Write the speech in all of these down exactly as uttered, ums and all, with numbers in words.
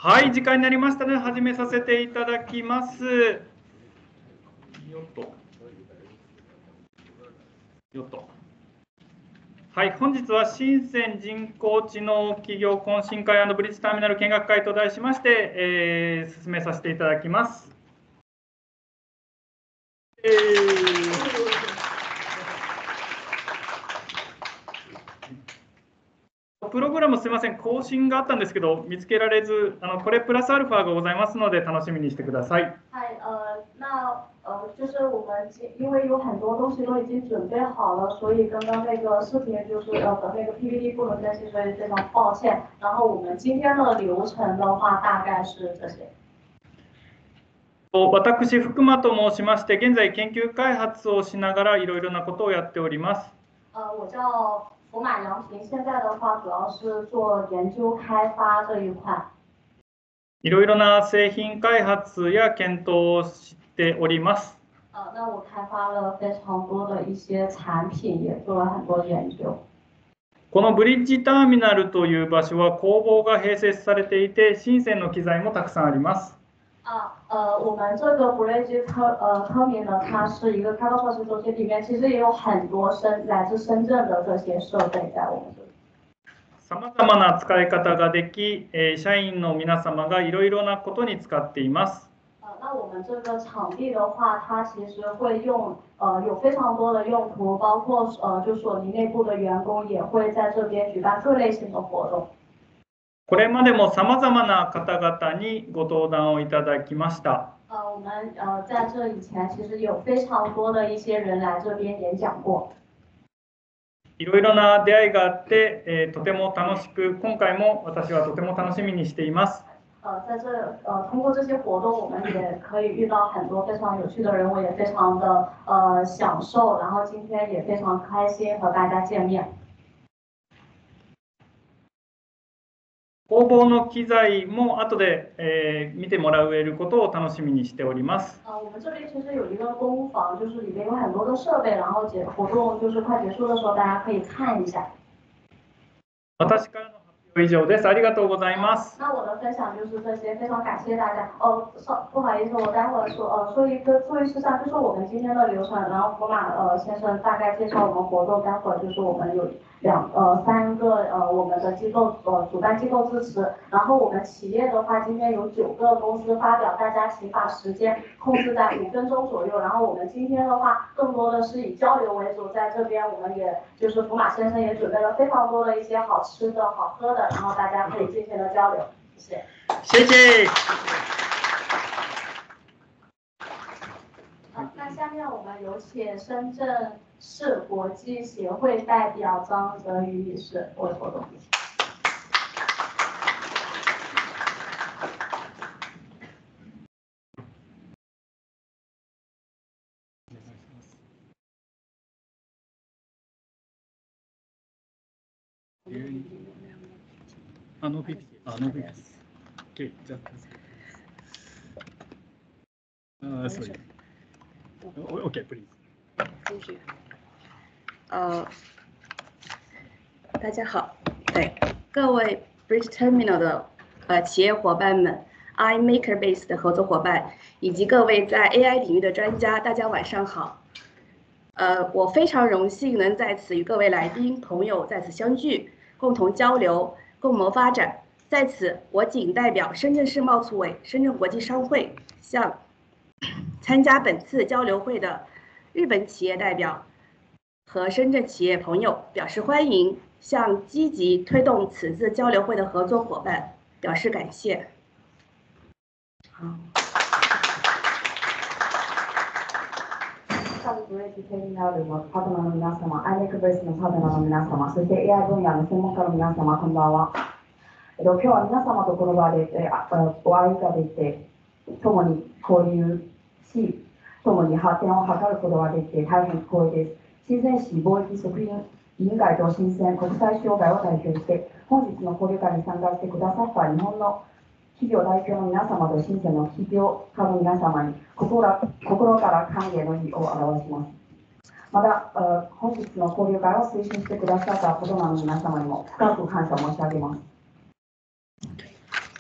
はい、時間になりましたので始めさせていただきます。よっと。よっと。はい、本日は深セン人工知能企業懇親会&ブリッジターミナル見学会と題しまして、えー、進めさせていただきます。えープログラムすみません、更新があったんですけど、見つけられず、あのこれプラスアルファがございますので、楽しみにしてください。 はい、呃，那呃，就是我们因为有很多东西都已经准备好了，所以刚刚那个视频就是呃的那个 P P T 不能更新，所以非常抱歉。然后我们今天的流程的话，大概是这些。 私、福間と申しまして、現在研究開発をしながらいろいろなことをやっております。 呃，我叫福马良平，现在的话主要是做研究开发这一块。 いろいろな製品開発や検討をしております。 呃，那我开发了非常多的一些产品，也做了很多研究。 このブリッジターミナルという場所は工房が併設されていて、深センの機材もたくさんあります。 啊，呃，我们这个 Bridge 科呃科明呢，它是一个开发创新中心，里面其实也有很多深来自深圳的这些设备在我们这里。 さまざまな使い方ができ、えー、社員の皆様がいろいろなことに使っています。 呃，那我们这个场地的话，它其实会用呃有非常多的用途，包括呃就索尼内部的员工也会在这边举办各类型的活动。 これまでもさまざまな方々にご登壇をいただきました。 呃，我们呃在这以前其实有非常多的一些人来这边演讲过。 いろいろな出会いがあって、えー、とても楽しく、今回も私はとても楽しみにしています。 呃，在这呃通过这些活动，我们也可以遇到很多非常有趣的人物，也非常的呃享受。然后今天也非常开心和大家见面。 工房の機材も後で、えー、見てもらえることを楽しみにしております。 呃，我们这里其实有一个工坊，就是里面有很多的设备，然后结活动就是快结束的时候，大家可以看一下。 私からの発表以上です。ありがとうございます。 那我的分享就是这些，非常感谢大家。哦，稍不好意思，我待会儿说呃说一个注意事项，就是我们今天的流程，然后福马呃先生大概介绍我们活动，待会儿就是我们有两呃三个呃我们的机构呃主办机构支持，然后我们企业的话，今天有九个公司发表，大家请把时间控制在五分钟左右。然后我们今天的话，更多的是以交流为主，在这边我们也就是福马先生也准备了非常多的一些好吃的好喝的，然后大家可以尽情的交流。谢谢。 谢谢。 好，那下面我们有请深圳市国际协会代表张泽宇女士为活动。 あの ピーピーティー、あの ピーピーティー。Okay, じゃあ、sorry. Okay, please. Thank you. 呃，大家好，对各位 Bridge Terminal 的呃企业伙伴们 ，iMaker Base 的合作伙伴，以及各位在 A I 领域的专家，大家晚上好。呃，我非常荣幸能在此与各位来宾朋友在此相聚，共同交流，共谋发展。在此，我谨代表深圳市贸促委、深圳国际商会，向参加本次交流会的日本企业代表和深圳企业朋友表示欢迎，向积极推动此次交流会的合作伙伴表示感谢。好。 ブレッジテーミナルのパートナーの皆様、iMaker Base のパートナーの皆様、そして エーアイ 分野の専門家の皆様、こんばんは。えっと、今日は皆様とこの場で、えー、お会いができて、共に交流し、共に発展を図ることができて大変光栄です。深セン市貿易促進委員会と深セン国際商会を代表して、本日の交流会に参加してくださった日本の企業代表の皆様と深センの企業家の皆様に心から歓迎の意を表します。また、本日の交流会を推進してくださったパートナーの皆様にも深く感謝申し上げます。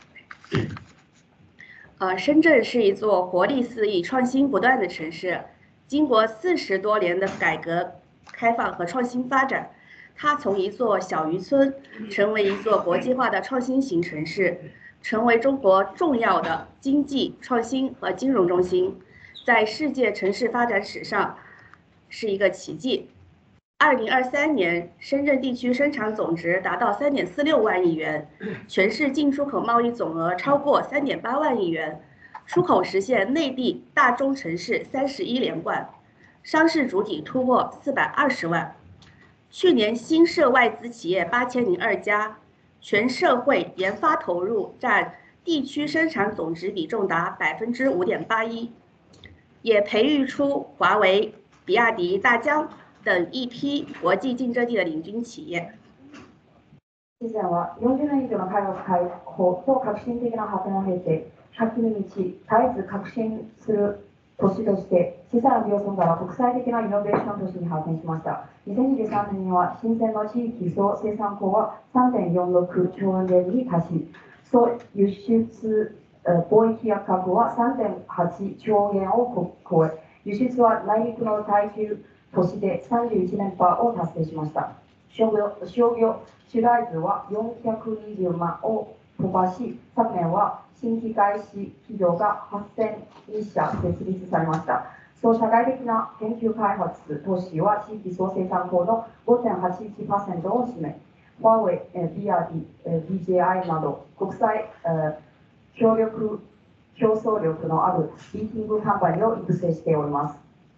呃，深圳是一座活力四溢、创新不断的城市。经过四十多年的改革开放和创新发展，它从一座小渔村成为一座国际化的创新型城市，成为中国重要的经济创新和金融中心，在世界城市发展史上是一个奇迹。二零二三年，深圳地区生产总值达到三点四六万亿元，全市进出口贸易总额超过三点八万亿元，出口实现内地大中城市三十一连冠，上市主体突破四百二十万。去年新设外资企业八千零二家，全社会研发投入占地区生产总值比重达百分之五点八一，也培育出华为、比亚迪、大疆等一批国际竞争力的领军企业。 以前はよんじゅうねん以上の開放と革新的な発展を経て、先に道、絶えず革新する都市として、小さなビオ村から国際的なイノベーション都市に発展しました。にせんにじゅうさんねんには、新鮮の地域総生産高は さんてんよんろくちょうえんに達し、総輸出貿易額は さんてんはちちょうえんを超え、輸出は内陸の耐久都市でさんじゅういちねんパーを達成しました。商業、商業主題数はよんひゃくにじゅうまんを突破し、昨年は新規開始企業がはっせんにしゃ設立されました。総社会的な研究開発投資は地域総生産高の ごてんはちいちパーセント を占め、ファーウェイ、ビアディ、ビージェーアイ など国際協力、競争力のあるリーティングカンパニーを育成しております。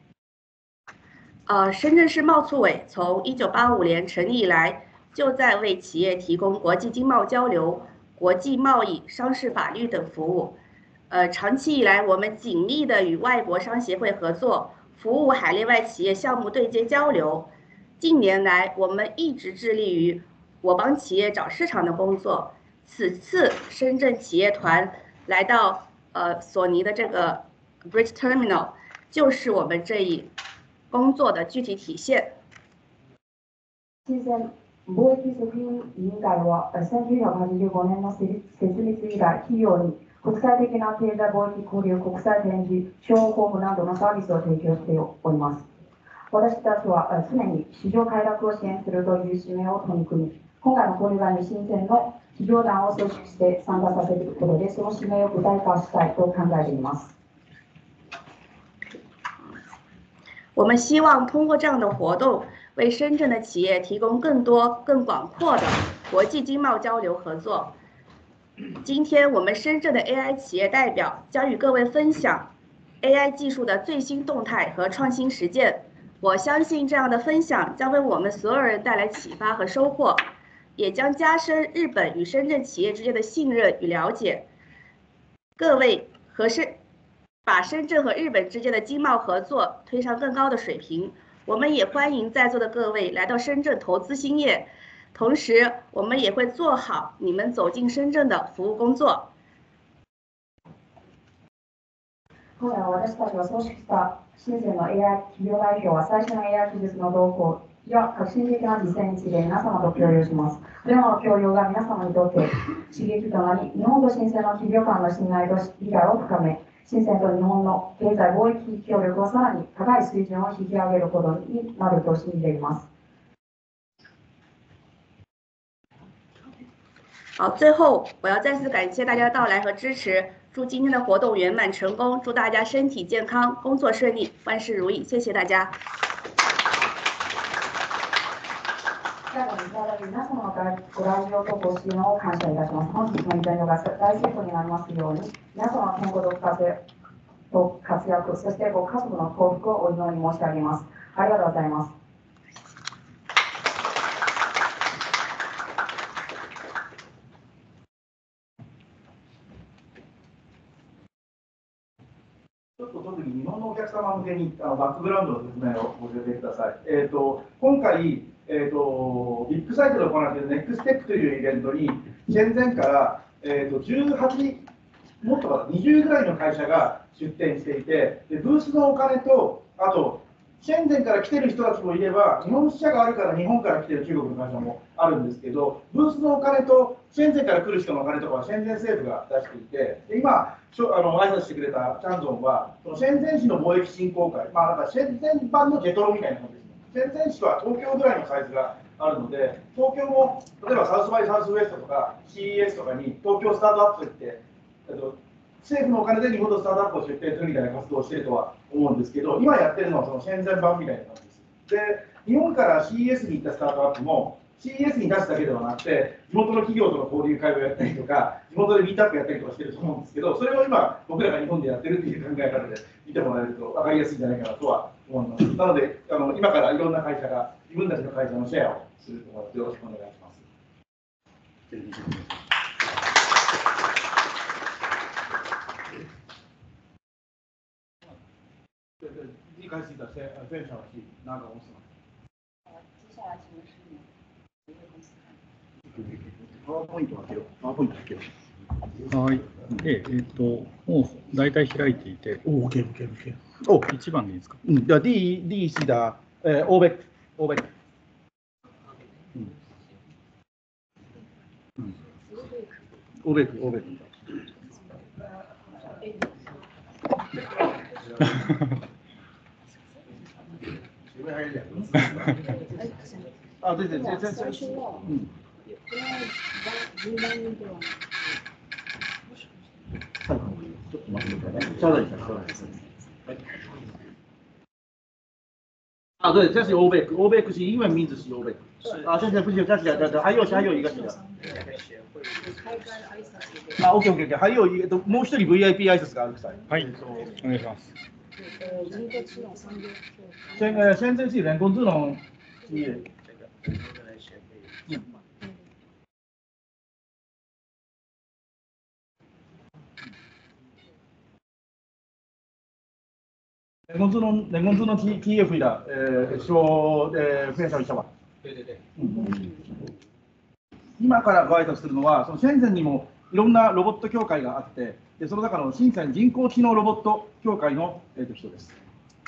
呃，深圳市贸促委从一九八五年成立以来，就在为企业提供国际经贸交流、国际贸易、商事法律等服务。呃，长期以来，我们紧密地与外国商协会合作，服务海内外企业项目对接交流。近年来，我们一直致力于我帮企业找市场的工作。此次深圳企业团来到呃索尼的这个 Bridge Terminal， 就是我们这一工作的具体体现。 新鮮貿易促進委員会はせんきゅうひゃくはちじゅうごねんの設立以来、企業に国際的な経済貿易交流、国際展示、商工務などのサービスを提供しております。私たちは常に市場開拓を支援するという使命を取り組み、今回の交流会に新鮮の企業団を組織して参加させることで、その使命を具体化したいと考えています。 我们希望通过这样的活动，为深圳的企业提供更多、更广阔的国际经贸交流合作。今天，我们深圳的 A I 企业代表将与各位分享 A I 技术的最新动态和创新实践。我相信这样的分享将为我们所有人带来启发和收获，也将加深日本与深圳企业之间的信任与了解。各位和深把深圳和日本之间的经贸合作推上更高的水平。我们也欢迎在座的各位来到深圳投资兴业，同时我们也会做好你们走进深圳的服务工作。 今夜私たちが組織した深圳の エーアイ 企業代表は最新の エーアイ 技術の動向や革新的な実践について皆様と共有します。これらの共有が皆様にとって刺激となり、日本と深圳の企業間の信頼と理解を深め、深圳と日本の経済貿易協力をさらに高い水準を引き上げることになると信じています。 好，最后我要再次感谢大家的到来和支持，祝今天的活动圆满成功，祝大家身体健康，工作顺利，万事如意，谢谢大家。 最後にいただき皆様のご来場とご支援を感謝いたします。本日のイベントが大成功になりますように、皆様の健康と活躍、そしてご家族の幸福をお祈り申し上げます。ありがとうございます。 ちょっと特に日本のお客様向けにあのバックグラウンドの説明をご説明ください。えーと、今回、えーと、ビッグサイトで行われている ネクステック というイベントに、戦前から、えーと、じゅうはち、もっとかにじゅうぐらいの会社が出展していて、でブースのお金と、あとシェンゼンから来てる人たちもいれば、日本支社があるから日本から来てる中国の会社もあるんですけど、ブースのお金とシェンゼンから来る人のお金とかはシェンゼン政府が出していて、で今、しょあの挨拶してくれたチャンゾンは、そのシェンゼン市の貿易振興会、まあ、なんかシェンゼン版のジェトロみたいな感じですね。シェンゼン市は東京ぐらいのサイズがあるので、東京も例えばサウスバイサウスウエストとか シーイーエス とかに東京スタートアップといって、えっと政府のお金で日本のスタートアップを出展するみたいな活動をしているとは思うんですけど、今やってるのはそのシェンゼン版みたいな感じです。で、日本から シーイーエス に行ったスタートアップも、シーイーエス に出すだけではなくて、地元の企業との交流会をやったりとか、地元でミートアップやったりとかしてると思うんですけど、それを今、僕らが日本でやってるっていう考え方で見てもらえると分かりやすいんじゃないかなとは思います。なので、あの今からいろんな会社が自分たちの会社のシェアをすると思います。よろしくお願いします。一开始的宣宣传是哪个公司吗？ 接下来请问是你哪个公司？ パワーポイントはけよ。パワーポイントはけよ。 はい。で、えっ、と、もう大体開いていて、 お、OK、OK、OK。哦， 一番でいいですか？ 嗯，的第一第一系的，呃 o b e c o b e c 嗯，嗯 o b e c o b e c 前面还有两个字。啊，对对，这这这，嗯。ちょっと待ってください。稍等一下，稍等一下。啊，对，这是 O B E C，O B E C 是英文名字是 O B E C。啊，现在不行，这是这这还有还有一个是的。あ、オッケーオッケーオッケー。はいよ、もう一人 ブイアイピー 挨拶があるくさい。 はい、お願いします。 人工知能産業现呃，现在是人工智能企业。人工智能人工智能 T T F 的呃说呃介紹一下吧。对对对。うん、今からご挨拶するのは、その深圳にもいろんなロボット協会があって、でその中の深圳人工知能ロボット協会の、えー、と人です。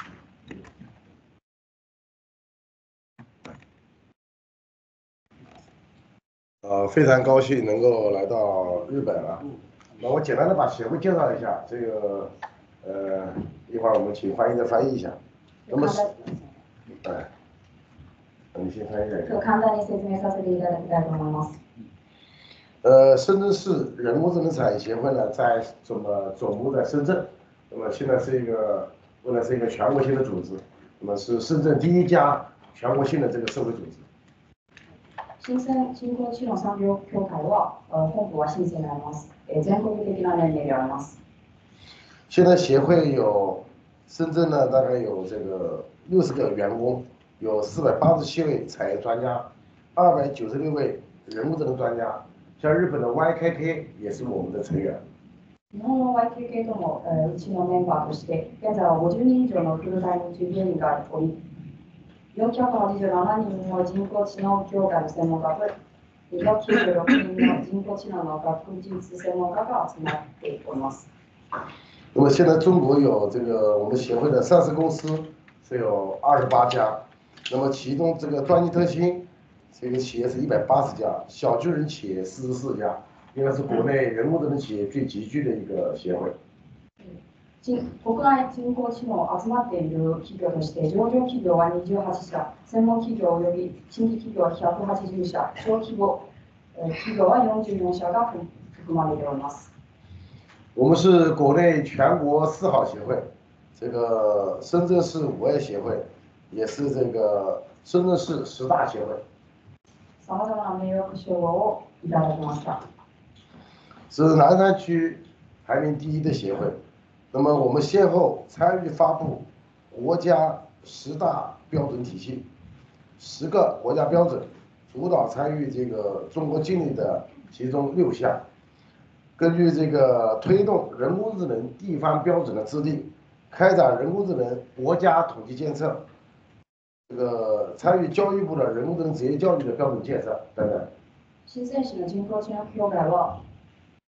呃，非常高兴能够来到日本啊。那我简单的把协会介绍一下，这个呃，一会儿我们请翻译的翻译一下。那么是，哎，你先翻译一下。 簡単に説明させていただきたいと思います。 呃，深圳市人工智能产业协会呢，在怎么总部在深圳，那么现在是一个未来是一个全国性的组织，那么是深圳第一家全国性的这个社会组织。 深圳人工知能産業協会は、本部は深圳にあります。全国的な年齢であります。 现在协会有深圳呢，大概有这个六十个员工，有四百八十七位产业专家，二百九十六位人工智能专家。像日本的 Y K K 也是我们的成員。 日本の ワイケーケー とも、えー、うちのメンバーとして、現在はごじゅうにん以上のフルタイム従業員がおり、よんひゃくはちじゅうななにんの人工知能協会の専門家と、にひゃくきゅうじゅうろくにんの人工知能の学術専門家が集まっております。 那么现在中国有这个我们协会的上市公司是有二十八家，那么其中这个专利特新这个企业是一百八十家，小巨人企业四十四家，应该是国内人工智能企业最集聚的一个协会。 国内人工知能集まっている企業として、上場企業はにじゅうはち社、専門企業および新規企業はひゃくはちじゅう社、小規模企業はよんじゅうよん社が含まれております。 我们是国内全国四好协会，这个深圳市五爱协会，也是这个深圳市十大协会。 さまざまな名誉称号をいただきました。 是南山区排名第一的协会。那么我们先后参与发布国家十大标准体系，十个国家标准，主导参与这个中国境内的其中六项。根据这个推动人工智能地方标准的制定，开展人工智能国家统计监测，这个参与教育部的人工智能职业教育的标准建设等等。 深圳市の人工知能協会は、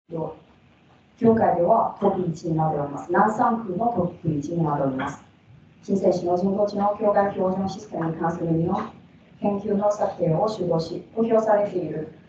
協会ではトップいちになっております。南山区のトップいちになっております。 新生市の人工知能境外標準システムに関する日本研究の策定を主導し、公表されている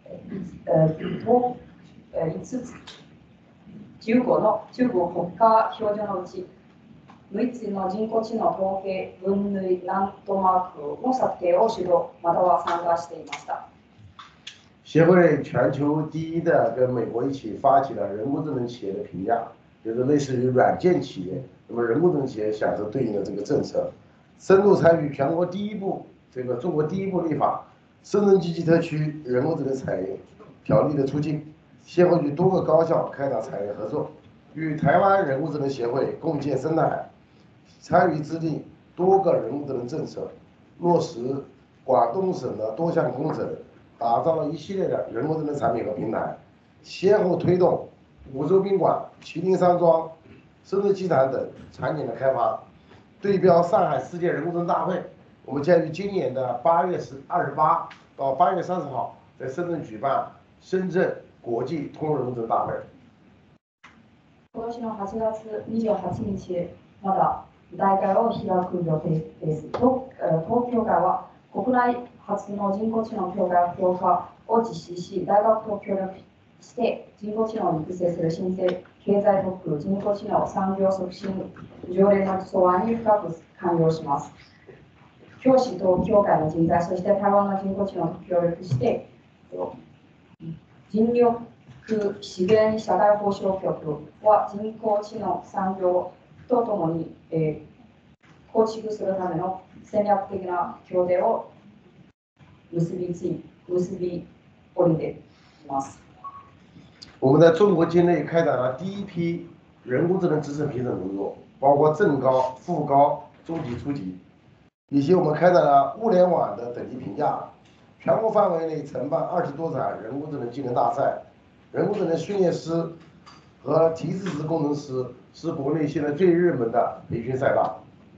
いつつ、じゅうごのじゅうご国家標準のうち、むいつの人工知能統計分類ランドマークの策定を主導、または参加していました。 协会全球第一的跟美国一起发起了人工智能企业的评价，就是类似于软件企业，那么人工智能企业享受对应的这个政策，深入参与全国第一部这个中国第一部立法《深圳经济特区人工智能产业条例》的促进，协会与多个高校开展产业合作，与台湾人工智能协会共建生态，参与制定多个人工智能政策，落实广东省的多项工程。打造了一系列的人工智能产品和平台，先后推动五洲宾馆、麒麟山庄、深圳机场等场景的开发，对标上海世界人工智能大会。我们将于今年的八月十二十八到八月三十号在深圳举办深圳国际通用人工智能大会。 今年のはちがつにじゅうはちにちまだ大会を開く予定です。東京会は国内初の人工知能協会評価を実施し、大学と協力して人工知能を育成する新生経済特区人工知能産業促進条例の草案に深く関与します。教師と協会の人材、そして台湾の人工知能と協力して、人力資源社会保障局は人工知能産業とともに、えー、構築するための戦略的な協定を結びつい結び降りています。 我们在中国境内开展了第一批人工智能知识评审工作，包括正高、副高、中级、初级，以及我们开展了物联网的等级评价。全国范围内承办二十多场人工智能技能大赛，人工智能训练师和提示词工程师是国内现在最热门的培训赛道。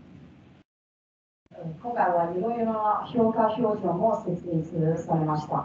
今回はいろいろな評価標準も設立されました。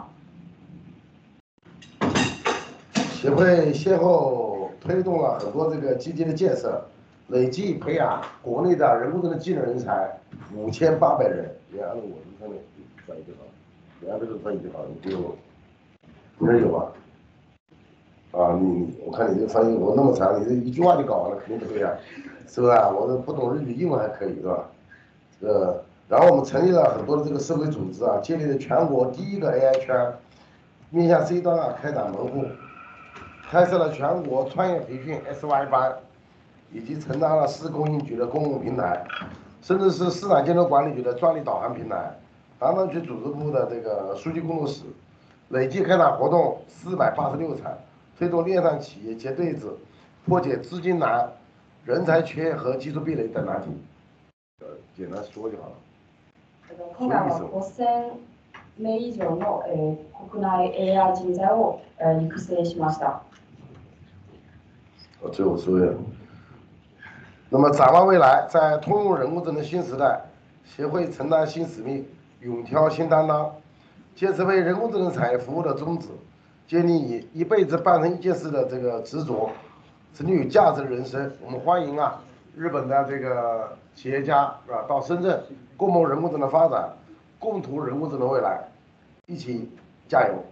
协会先后推动了很多这个基地的建设，累计培养国内的人工智能技能人才五千八百人。你按照我这上面翻译就好，你按这个翻译就好，你不用，你这有啊？啊，你我看你这个翻译我那么长，你这一句话就搞完了，肯定不对啊，是不是啊？我这不懂日语，英文还可以，是吧？呃，然后我们成立了很多的这个社会组织啊，建立了全国第一个 A I 圈，面向 C 端啊开展门户，开设了全国创业培训 S Y 班，以及承担了市工信局的公共平台，甚至是市场监督管理局的专利导航平台，航政区组织部的这个数据工作室，累计开展活动四百八十六场，推动链上企业结对子，破解资金难、人才缺和技术壁垒等难题。简单说就好了。 今回はごせんめい以上の、えー、国内 A I 人材を、えー、育成しました。 我最后说一下，那么展望未来，在通用人工智能新时代，协会承担新使命，勇挑新担当，坚持为人工智能产业服务的宗旨，建立以一辈子办成一件事的这个执着，成就有价值的人生。我们欢迎啊！日本的这个企业家啊，到深圳共谋人工智能发展，共图人工智能未来，一起加油！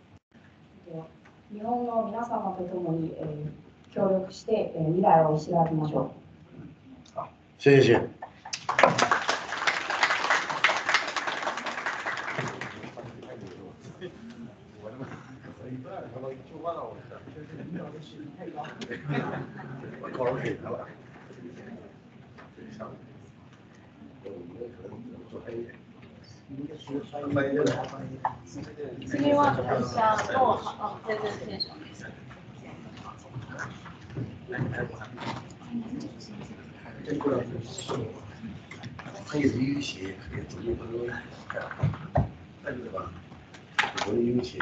日本の皆様と共に、えー、協力して、えー、未来を石垣ましょう。 好，谢谢谢。我考了水了。 次は私と、あ、全然テンション。 还有有一些，还有中国的，那个吧，我有一些。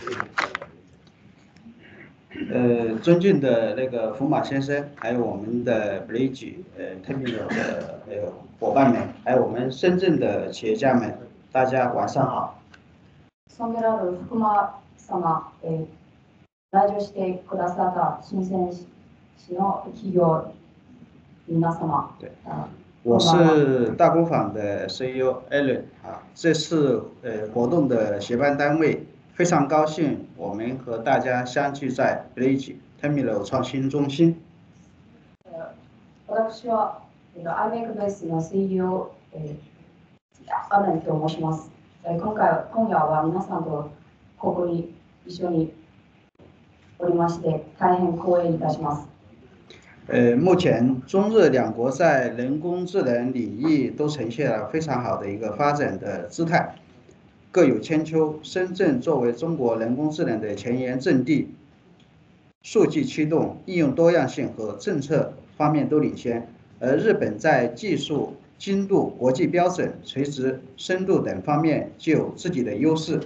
呃，尊敬的那个福马先生，还有我们的 Bridge 呃 Terminal 的还有伙伴们，还有我们深圳的企业家们，大家晚上好。 尊敬ある福間様、えー、来場してくださった新鮮市の企業皆様、 我是大工坊的 C E O Alan 啊，这次呃活动的协办单位，非常高兴我们和大家相聚在 Bridge Terminal 创新中心。 私は iMakeBase の シーイーオー、えー、アレンと申します。今回今夜は皆さんとここに一緒におりまして大変光栄いたします。 呃，目前中日两国在人工智能领域都呈现了非常好的一个发展的姿态，各有千秋。深圳作为中国人工智能的前沿阵地，数据驱动、应用多样性和政策方面都领先，而日本在技术精度、国际标准、垂直深度等方面具有自己的优势。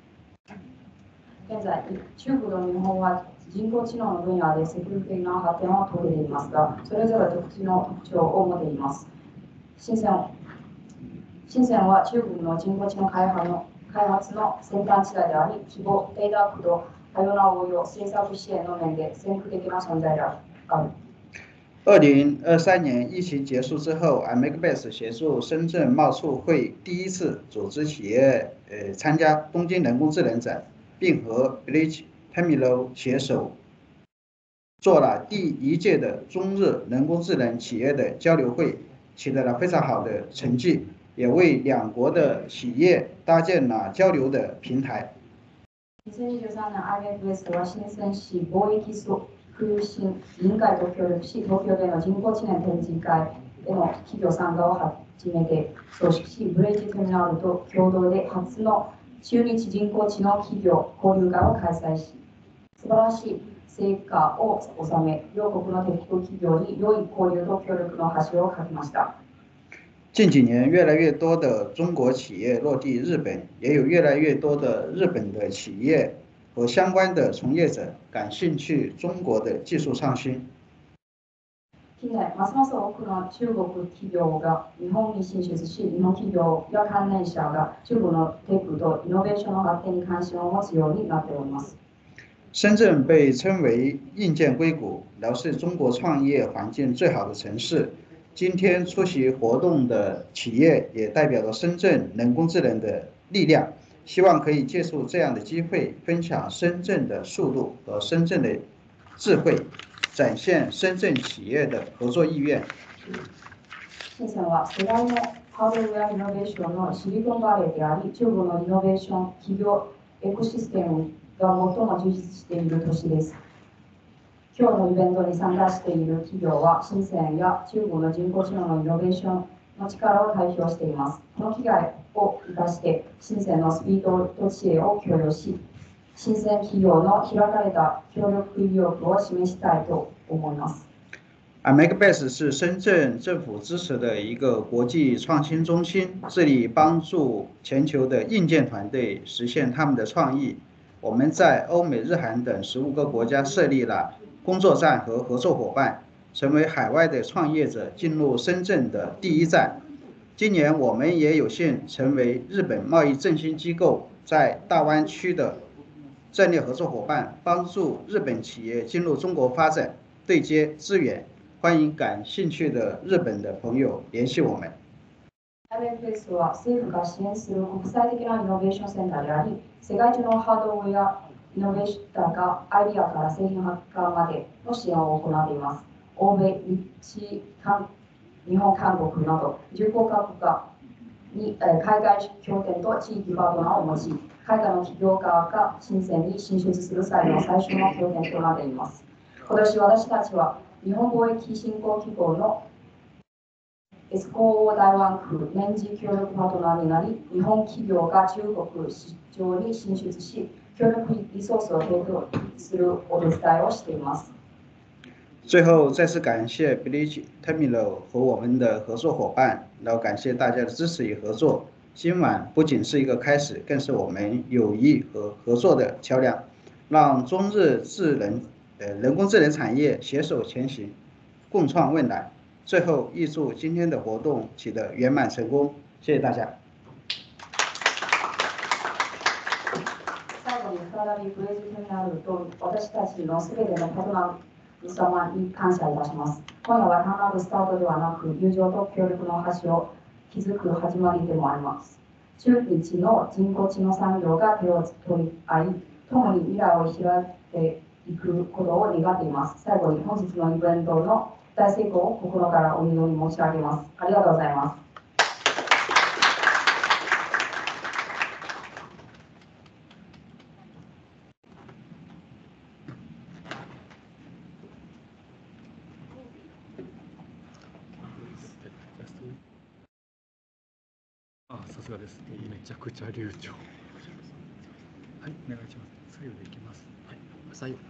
現在、中国と日本は人工知能の分野で積極的な発展を遂げていますが、それぞれ特殊の特徴を持っています。深セン、深センは中国の人工知能開発の開発の先端地帯であり、規模、データ駆動、多様な応用、政策支援の面で先駆的な存在である。 二零二三年疫情结束之后 ，iMakeBase 协助深圳贸促会第一次组织企业呃参加东京人工智能展，并和 Bridge Terminal 携手做了第一届的中日人工智能企业的交流会，取得了非常好的成绩，也为两国的企业搭建了交流的平台。 にせんにじゅうさんねん iMakeBase は深セン市貿易推進委員会と協力し、東京での人工知能展示会への企業参加を初めて組織し、ブレイジテミナルと共同で初の中日人工知能企業交流会を開催し、素晴らしい成果を収め、両国のテック企業に良い交流と協力の橋を架けました。 近几年，越来越多的中国企业落地日本，也有越来越多的日本的企业和相关的从业者感興趣中国的技術創新。 近年、ますます多くの中国企業が日本に進出し、日本企業や関連者が中国のテックとイノベーションの発展に関心を持つようになっております。 深圳被称为硬件硅谷，辽是中国创业环境最好的城市。今天出席活动的企业也代表了深圳人工智能的力量，希望可以借助这样的机会，分享深圳的速度和深圳的智慧，展现深圳企业的合作意愿。 深圳は世代のハードウェアイノベーションのシリコンバレーであり、中国のイノベーション企業エコシステムが最も充実している都市です。今日のイベントに参加している企業は、深センや中国の人工知能のイノベーションの力を代表しています。この機会を生かして、深センのスピードと知恵を共有し、深セン企業の開かれた協力意欲を示したいと思います。 iMakeBase 是深圳政府支持的一个国际创新中心，致力帮助全球的硬件团队实现他们的创意。我们在欧美、日韩等十五个国家设立了工作站和合作伙伴，成为海外的创业者进入深圳的第一站。今年我们也有幸成为日本贸易振兴机构在大湾区的战略合作伙伴，帮助日本企业进入中国发展，对接资源。欢迎感兴趣的日本的朋友联系我们。 iMakeBase は政府が支援する国際的なイノベーションセンターであり、世界中のハードウェアイノベーションがアイデアから製品発火までの支援を行っています。欧米、日、韓、日本、韓国などじゅうごカ国に海外拠点と地域パートナーを持ち、海外の起業家が深センに進出する際の最初の拠点となっています。今年私たちは日本貿易振興機構のエスコー大湾区年次協力パートナーになり、日本企業が中国市場に進出し、協力リソースを提供するお手伝いをしています。 最后，再次感谢 Bridge Terminal 和我们的合作伙伴，然后感谢大家的支持与合作。今晚不仅是一个开始，更是我们友谊和合作的桥梁，让中日智能呃人工智能产业携手前行，共创未来。最后，预祝今天的活动取得圆满成功，谢谢大家。 最後に再びブレイジテミナルと私たちのすべてのパートナー様に感謝いたします。今夜は単なるスタートではなく、友情と協力の橋を築く始まりでもあります。中日の人工知能産業が手を取り合い、共に未来を開いていくことを願っています。最後に本日のイベントの大成功を心からお祈り申し上げます。ありがとうございます。 あ、さすがです。めちゃくちゃ流暢。はい、お願いします。左右でいきます。はい、左右。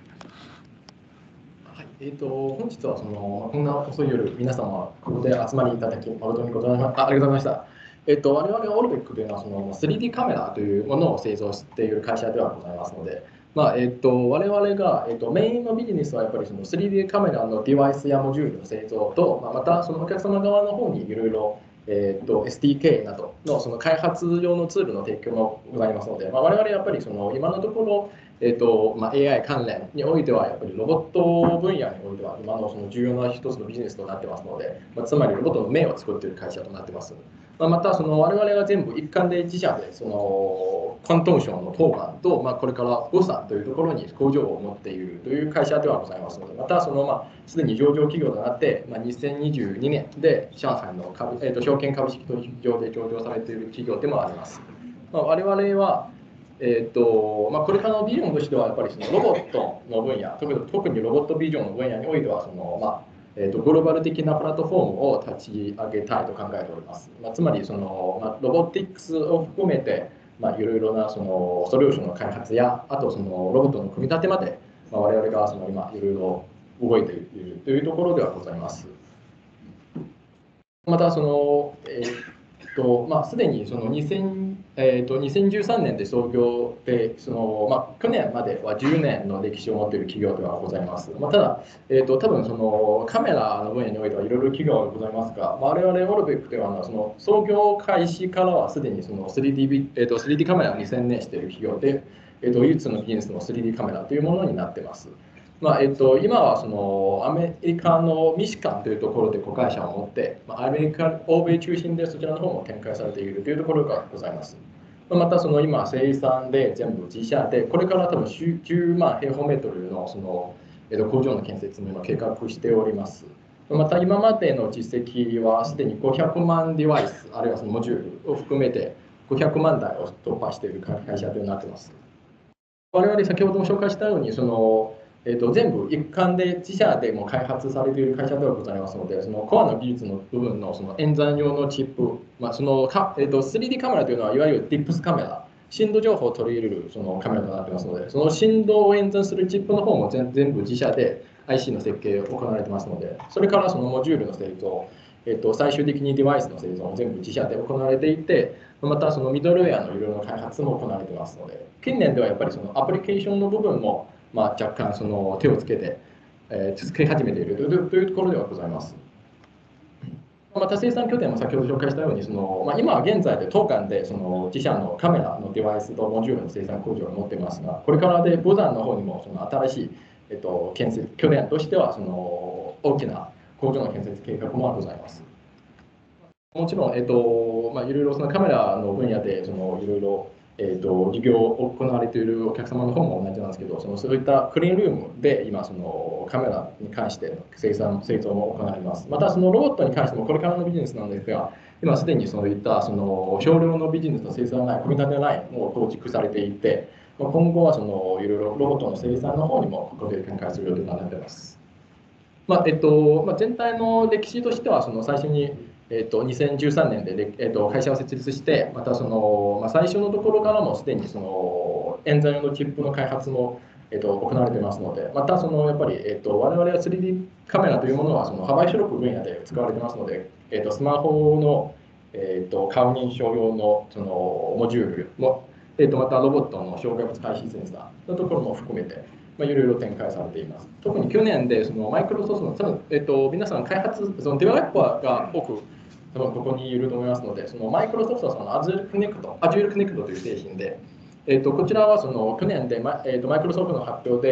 はい、えーと、本日はそのこんな遅い夜、皆様ここで集まりいただき誠にございまあありがとうございました。えーと、我々オルベックというのはその スリーディー カメラというものを製造している会社ではございますので、まあえーと、我々が、えーと、メインのビジネスはやっぱりその スリーディー カメラのデバイスやモジュールの製造と、まあ、またそのお客様側の方にいろいろえー、と エスディーケー など の, その開発用のツールの提供もございますので、まあ、我々やっぱりその今のところ、えーとまあ、エーアイ 関連においてはやっぱりロボット分野においては今のその重要な一つのビジネスとなってますので、まあ、つまりロボットの目を作っている会社となってます。まあ、またその我々が全部一貫で自社でその広東省の東莞と、まあ、これから釜山というところに工場を持っているという会社ではございますので、またそのまあすでに上場企業となって、まあ、にせんにじゅうにねんで上海の株、えー、と証券株式取引所で上場されている企業でもあります。まあ、我々はえーとまあ、これからのビジョンとしてはやっぱりそのロボットの分野、特に特にロボットビジョンの分野においてはその、まあえー、とグローバル的なプラットフォームを立ち上げたいと考えております。まあ、つまりその、まあ、ロボティクスを含めて、まあ、いろいろなそのソリューションの開発や、あとそのロボットの組み立てまで、まあ、我々がその今いろいろ動いているというところではございます。またその、えーとまあ、すでにそのにせん、えー、とにせんじゅうさんねんで創業でその、まあ、去年まではじゅうねんの歴史を持っている企業ではございます。まあ、ただ、えー、と多分そのカメラの分野においてはいろいろ企業がございますが、まあ、我々オルベックではその創業開始からはすでにその スリーディー、えー、と スリーディー カメラをにせんねんしている企業で、えー、と唯一のビジネスの スリーディー カメラというものになっています。まあえっと、今はそのアメリカのミシガンというところで子会社を持って、まあ、アメリカ、欧米中心でそちらの方も展開されているというところがございます。またその今、生産で全部自社で、これから多分じゅうまん平方メートルのその、えっと、工場の建設も今計画しております。また今までの実績はすでにごひゃくまんデバイス、あるいはそのモジュールを含めてごひゃくまんだいを突破している会社となっています。我々先ほども紹介したように、そのえー、と全部一貫で自社でも開発されている会社ではございますので、そのコアの技術の部分のその演算用のチップ、まあそのかえー、と スリーディー カメラというのはいわゆる ディープス カメラ、振動情報を取り入れるそのカメラとなっていますので、その振動を演算するチップの方も全全部自社で アイシー の設計を行われていますので、それからそのモジュールの製造、えー、と最終的にデバイスの製造も全部自社で行われていて、またそのミドルウェアのいろいろな開発も行われていますので、近年ではやっぱりそのアプリケーションの部分もまあ、若干その手をつけて、えー、つけ始めているというところではございます。また生産拠点も先ほど紹介したように、その、まあ、今は現在で東莞でその自社のカメラのデバイスとモジュールの生産工場を持っていますが、これからで釜山の方にもその新しい、えっと、建設拠点としてはその大きな工場の建設計画もございます。もちろん、えっとまあ、いろいろそのカメラの分野でそのいろいろえー、と事業を行われているお客様の方も同じなんですけど、そのそういったクリーンルームで今そのカメラに関して生産製造も行われます。またそのロボットに関してもこれからのビジネスなんですが、今すでにそういったその少量のビジネスの生産ライン、組み立てラインも構築されていて、今後はそのいろいろロボットの生産の方にもここで展開する予定になっています。まあえっとまあ、全体の歴史としてはその最初にえー、とにせんじゅうさんねんで、えー、と会社を設立して、またその、まあ、最初のところからもすでにその演算用のチップの開発も、えー、と行われていますので、またそのやっぱり、えー、と我々は スリーディー カメラというものはその幅広く分野で使われていますので、えー、とスマホの、えー、と顔認証用のそのモジュールも、えー、とまたロボットの障害物回避センサーのところも含めて、まあ、いろいろ展開されています。特に去年でそのマイクロソフトの多分、えっと、皆さん開発、そのデベロッパーが多く多分ここにいると思いますので、そのマイクロソフトの Azure Connect、Azure Connect という製品で、えっと、こちらはその去年でマ,、えっと、マイクロソフトの発表で、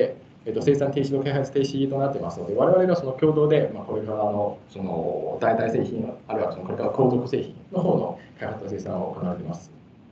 えっと、生産停止と開発停止となっていますので、我々がその共同で、まあ、これからのその代替製品、あるいはそのこれから後続製品の方の開発と生産を行われています。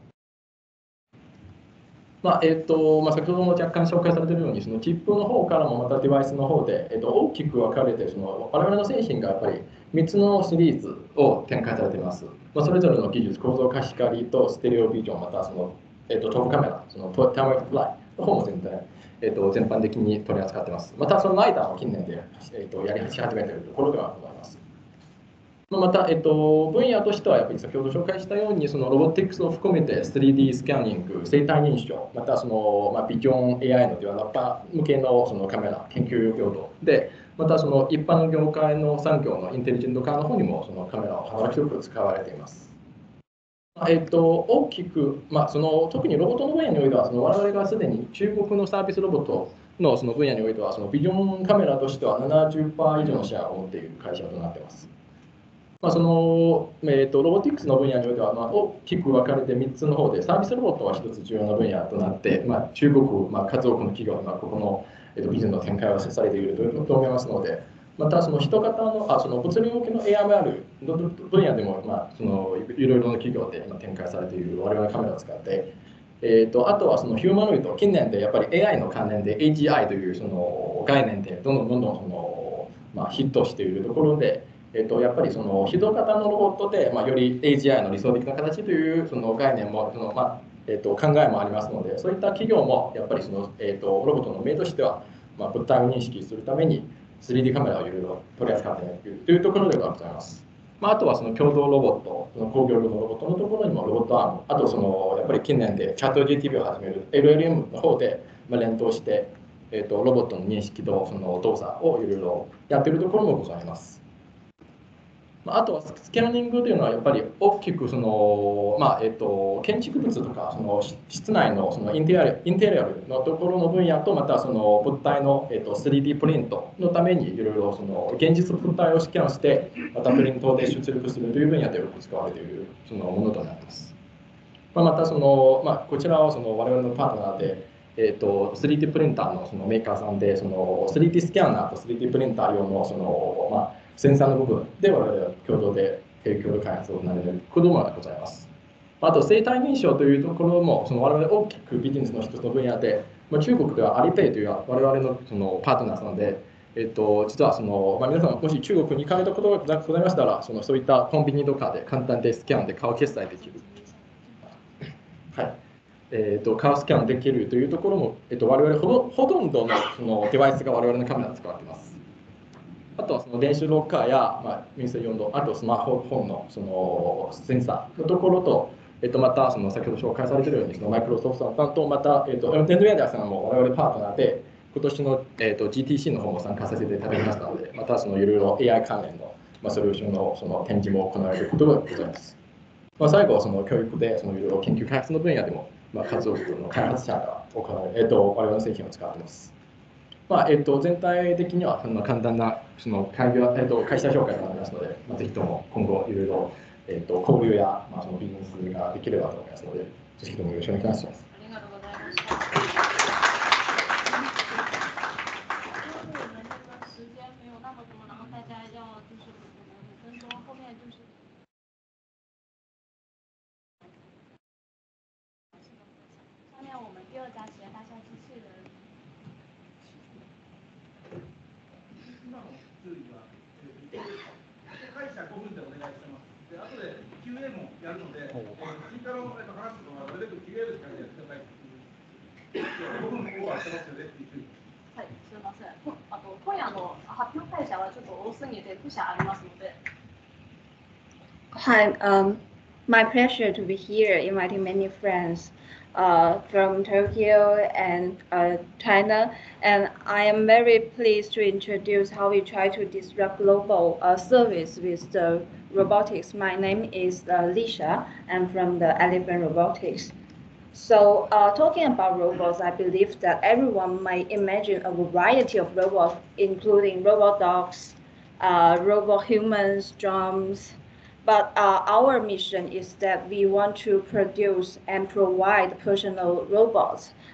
まあえーとまあ、先ほども若干紹介されているように、そのチップの方からもまたデバイスの方で、えー、と大きく分かれて、その我々の製品がやっぱりみっつのシリーズを展開されています。まあ、それぞれの技術、構造貸し借りとステレオビジョン、またその、えー、とトップカメラ、そのタームフライの方も全体、えー、と全般的に取り扱っています。またそのライダーも近年で、えー、とやり始めているところではございます。また、えっと、分野としては、やっぱり先ほど紹介したように、そのロボティクスを含めて スリーディー スキャニング、生体認証、またその、まあ、ビジョン エーアイ のデベロッパー向けのそのカメラ、研究用途で、またその一般の業界の産業のインテリジェント化の方にもそのカメラを幅広く使われています。えっと、大きく、まあ、その特にロボットの分野においては、その我々がすでに中国のサービスロボットのその分野においては、そのビジョンカメラとしては ななじゅっパーセント 以上のシェアを持っている会社となっています。まあ、そのえー、とロボティクスの分野においては、まあ、大きく分かれてみっつの方で、サービスロボットは一つ重要な分野となって、まあ、中国、まあ、数多くの企業がここの、えー、とビジネスの展開をされていると思いますので、またその人型の、あその物流向けの エーアール の分野でも、まあ、そのいろいろな企業で今展開されている我々のカメラを使って、えー、とあとはそのヒューマノイド、近年でやっぱり エーアイ の関連で エージーアイ というその概念でどんどんどんどんその、まあ、ヒットしているところで、えっと、やっぱりその人型のロボットで、まあ、より エージーアイ の理想的な形というその概念もその、まあえっと、考えもありますので、そういった企業もやっぱりその、えっと、ロボットの目としては、まあ、物体を認識するために スリーディー カメラをいろいろ取り扱っているというところでございます。まあ、あとはその共同ロボット、その工業用のロボットのところにもロボットアーム、あとそのやっぱり近年でチャット ジーティービー を始める エルエルエム の方で連動して、えっと、ロボットの認識とその動作をいろいろやっているところもございます。あとはスキャニングというのはやっぱり大きくその、まあえっと、建築物とかその室内のそのインテリアインテリアのところの分野と、またその物体の、えっと、スリーディー プリントのためにいろいろその現実物体をスキャンしてまたプリントで出力するという分野でよく使われているそのものとなっています。まあ、またその、まあ、こちらはその我々のパートナーで、えっと、スリーディー プリンターのそのメーカーさんでその スリーディー スキャナーと スリーディー プリンター用のその、まあセンサーの部分で我々は共同で共同開発を行れることもございます。あと生体認証というところもその我々大きくビジネスの一つの分野で、まあ、中国ではアリペイという我々のそのパートナーさんで、えっと、実はその、まあ、皆さんもし中国に行かれたことがございましたら、そのそういったコンビニとかで簡単でスキャンで顔決済できる。はいえっと、顔スキャンできるというところも、えっと、我々ほどほとんどのそのデバイスが我々のカメラを使っています。あとはその電子ロッカーや、まあ、民生用の、あとスマホフォンのそのセンサーのところと、えっと、またその先ほど紹介されているように、そのマイクロソフトさんと、また、えっと、エンドウェアさんも我々パートナーで、今年の、えっと、ジーティーシー の方も参加させていただきましたので、またそのいろいろ エーアイ 関連の、まあ、ソリューションのその展示も行われることがございます。まあ、最後はその教育で、そのいろいろ研究開発の分野でも、まあ、数多くの開発者が行われ、えっと、我々の製品を使っています。まあえっと、全体的にはその簡単なその会議は、えっと、会社紹介となりますので、まあ、ぜひとも今後いろいろ、えっと、交流や、まあ、そのビジネスができればと思いますので、ぜひともよろしくお願いします。 ありがとうございました。时间没有那么多，然后大家要就是五分钟，后面就是。下面我们第二家企业大厦机器人。 会社ごふんでお願いします。で、後で キューエー もやるので、追加の話すのはなるべく キューエー でやってください。ごふんオーバーしてますよねって言って。 はい、すみません。あと今夜の発表会社はちょっと多すぎて不社ありますので。Hi, um, my pleasure to be here, inviting many friends uh, from Tokyo and uh, China, and I am very pleased to introduce how we try to disrupt global uh, service with the robotics. My name is uh, Lisha. I'm from the Elephant Robotics. So uh, talking about robots, I believe that everyone might imagine a variety of robots, including robot dogs, uh, robot humans, drones. But uh, our mission is that we want to produce and provide personal robots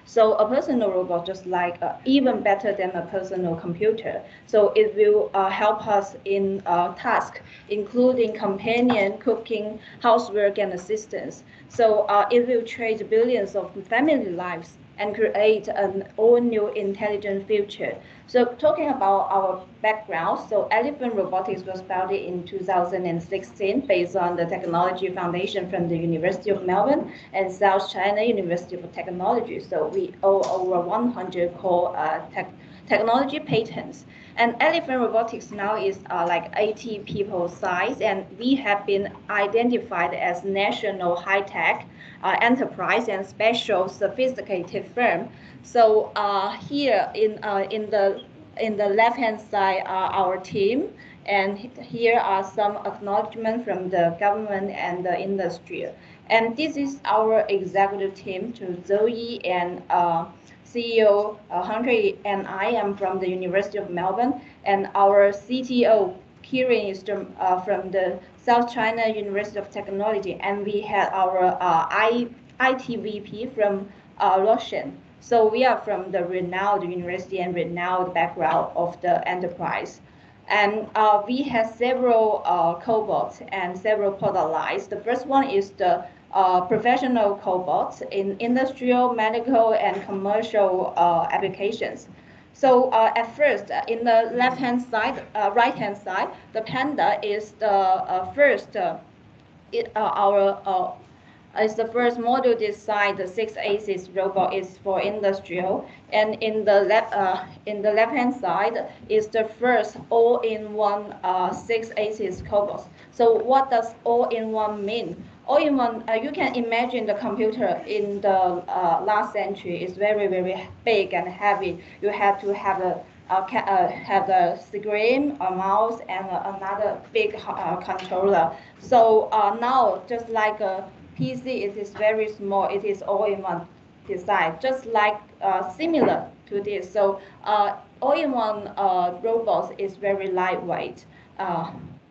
So a personal robot just like uh, even better than a personal computer. So it will uh, help us in uh, tasks, including companion, cooking, housework, and assistance. So uh, it will change billions of family lives and create an all-new intelligent future. So talking about our background, so Elephant Robotics was founded in two thousand sixteen based on the technology foundation from the University of Melbourne and South China University of Technology. So we own over one hundred core uh, tech technology patents. And Elephant Robotics now is uh, like eighty people size, and we have been identified as national high-tech uh, enterprise and special sophisticated firm. So uh, here in uh, in the in the left-hand side are our team, and here are some acknowledgement from the government and the industry. And this is our executive team, to Zoe and uh, C E O uh, Hunter, and I am from the University of Melbourne, and our C T O Kirin is from, uh, from the South China University of Technology, and we had our uh, I, IT V P from uh, Roshan. So we are from the renowned university and renowned background of the enterprise. And uh, we have several uh, cobots and several product lines. The first one is the uh, professional cobots in industrial, medical, and commercial uh, applications. So uh, at first, uh, in the left-hand side, uh, right-hand side, the Panda is the uh, first, uh, it, uh, our uh, is the first model designed. The six axis robot is for industrial, and in the left uh, in the left-hand side is the first all-in-one uh, six axis cobot. So what does all-in-one mean? All-in-one, uh, you can imagine the computer in the uh, last century is very very big and heavy. You have to have a uh, uh, have a screen, a mouse, and uh, another big uh, controller. So uh, now, just like a P C, it is very small. It is all-in-one design, just like uh, similar to this. So uh, all-in-one uh, robots is very lightweight. Uh,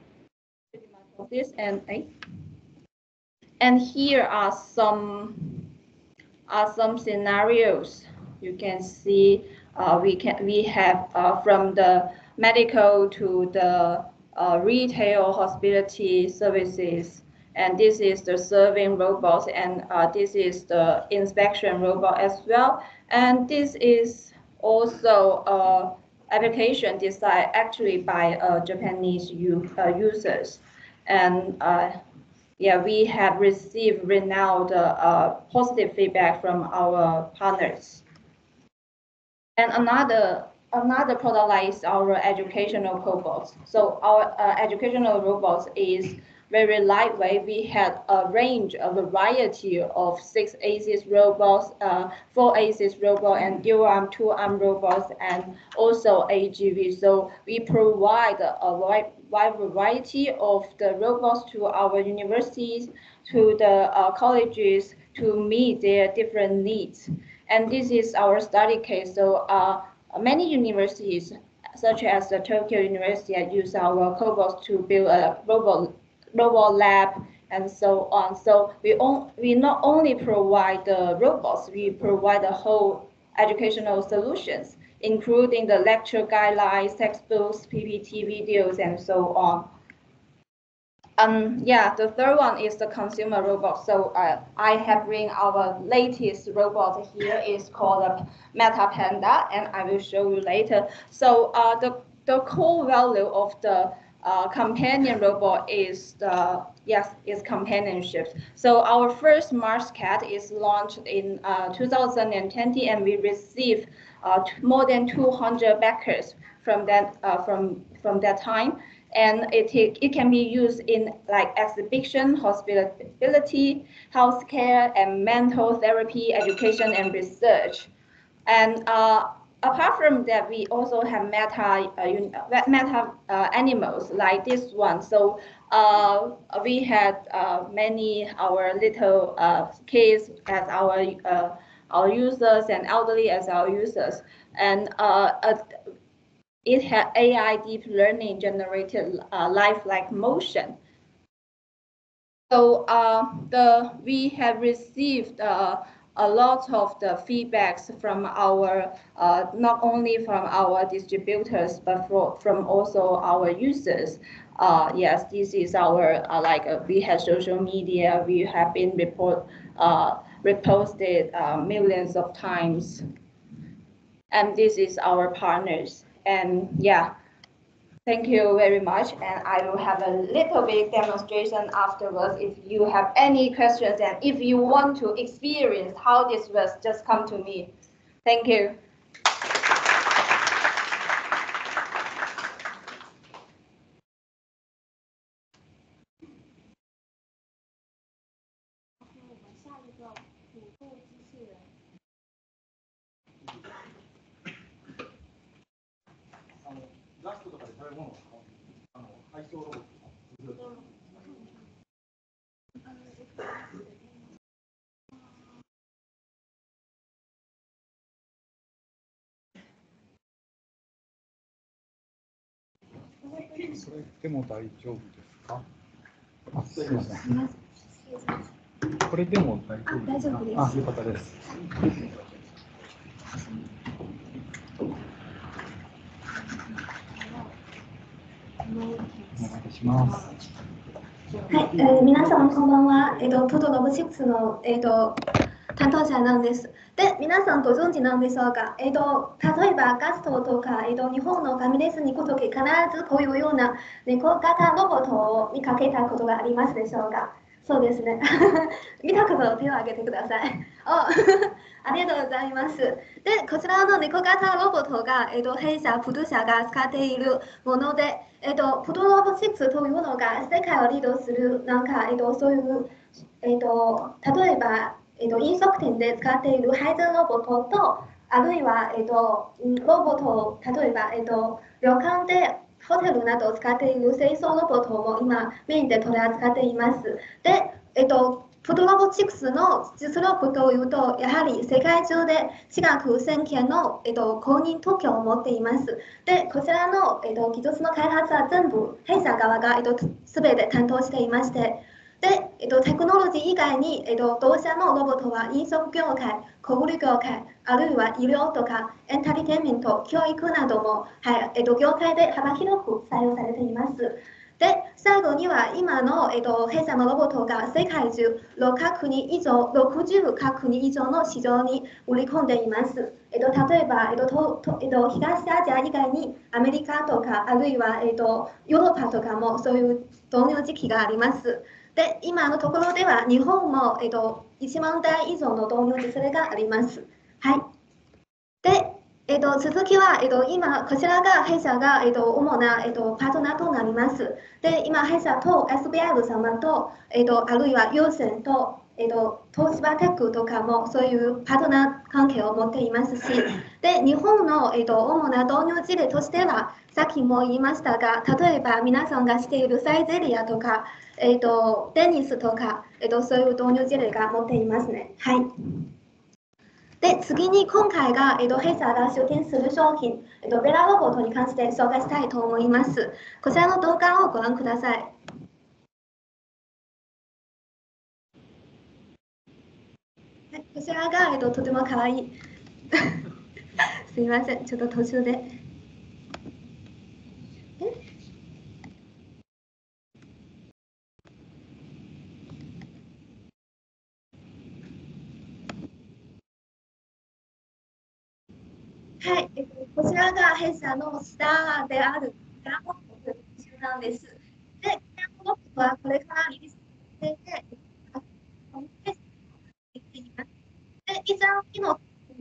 this and eh? and here are some are some scenarios. You can see uh, we can we have uh, from the medical to the uh, retail, hospitality services. And this is the serving robot, and uh, this is the inspection robot as well. And this is also uh, application designed actually by uh, Japanese u uh, users. And uh, yeah, we have received renowned uh, positive feedback from our partners. And another another product line is our educational cobots. So our uh, educational robots is very lightweight. We had a range, a variety of six axis robots, uh, four axis robot, and dual arm, two arm robots, and also A G V. So we provide a wide, wide variety of the robots to our universities, to the uh, colleges, to meet their different needs. And this is our study case. So uh, many universities, such as the Tokyo University, use our cobots to build a robot robot lab and so on. So we, on, we not only provide the robots, we provide the whole educational solutions, including the lecture guidelines, textbooks, P P T videos, and so on. Um, yeah, the third one is the consumer robot. So uh, I have bring our latest robot here. Is called a Meta Panda, and I will show you later. So uh, the, the core value of the Uh, companion robot is the yes is companionship. So our first Mars Cat is launched in uh, two thousand twenty, and we received uh, more than two hundred backers from that uh, from from that time. And it it can be used in like exhibition, hospitality, healthcare, and mental therapy, education, and research. And uh, apart from that, we also have meta uh, meta uh, animals like this one. So uh, we had uh, many our little uh, kids as our uh, our users and elderly as our users, and uh, uh, it had A I deep learning generated uh, lifelike motion. So uh, the we have received uh, a lot of the feedbacks from our, uh, not only from our distributors, but for, from also our users. Uh, yes, this is our, uh, like, uh, we have social media, we have been report, uh, reposted uh, millions of times. And this is our partners. And yeah, thank you very much. And I will have a little bit demonstration afterwards. If you have any questions and if you want to experience how this works, just come to me. Thank you. それでも大丈夫ですか？あ、すいません。これでも大丈夫ですか？あ、よかったです。お願いします。 はい、えー、皆さんこんばんは。えっ、ー、と、トトロボシックスの、えっ、ー、と、担当者なんです。で、皆さんご存知なんでしょうか。えっ、ー、と、例えばガストとか、えっ、と、日本のファミレスに行くとき、必ずこういうような猫型ロボットを見かけたことがありますでしょうか。そうですね。見たことを手を挙げてください。ありがとうございます。で、こちらの猫型ロボットが、えっ、ー、と、弊社、プド社が使っているもので、えっ、ー、と、プドロボシックスというのが世界をリードする、なんか、えっ、ー、と、そういう、えっ、と、例えば、えっと、飲食店で使っている配膳ロボットと、あるいは、えっと、ロボットを、例えば、えっと、旅館でホテルなどを使っている清掃ロボットも今、メインで取り扱っています。で、えっと、プドロボシックスの実力というと、やはり世界中で近くせんけんの、えっと、公認特許を持っています。で、こちらの、えっと、技術の開発は全部弊社側が、えっと、全て担当していまして、で、えっと、テクノロジー以外に、えっと、同社のロボットは飲食業界、小売業界、あるいは医療とかエンターテインメント、教育なども、はいえっと、業界で幅広く採用されています。で、最後には今の、えっと、弊社のロボットが世界中ろくかくに以上、ろくじゅうかくに以上の市場に売り込んでいます。えっと、例えば、えっとととえっと、東アジア以外にアメリカとか、あるいは、えっと、ヨーロッパとかもそういう導入時期があります。で、今のところでは日本も、えっと、いちまんだい以上の導入実例があります。はい。で、えっと、続きは、えっと、今、こちらが弊社が、えっと、主な、えっと、パートナーとなります。で、今、弊社と エスビーアイ 様と、えっと、あるいは優先と、えっと、東芝テックとかもそういうパートナー関係を持っていますし、で、日本の、えっと、主な導入事例としては、さっきも言いましたが、例えば皆さんが知っているサイゼリアとか、えっと、テニスとか、えっと、そういう導入事例が持っていますね。はい。で、次に今回が、えっと、弊社が出展する商品、えっと、ベラロボットに関して紹介したいと思います。こちらの動画をご覧ください。はい、こちらが、えっと、とても可愛い。すみません、ちょっと途中で。はい、えっと、こちらが弊社のスターであるベラボットという機種なんです。で、ベラボットはこれからリリースしていて、ホームページにできています。で、以前の機能が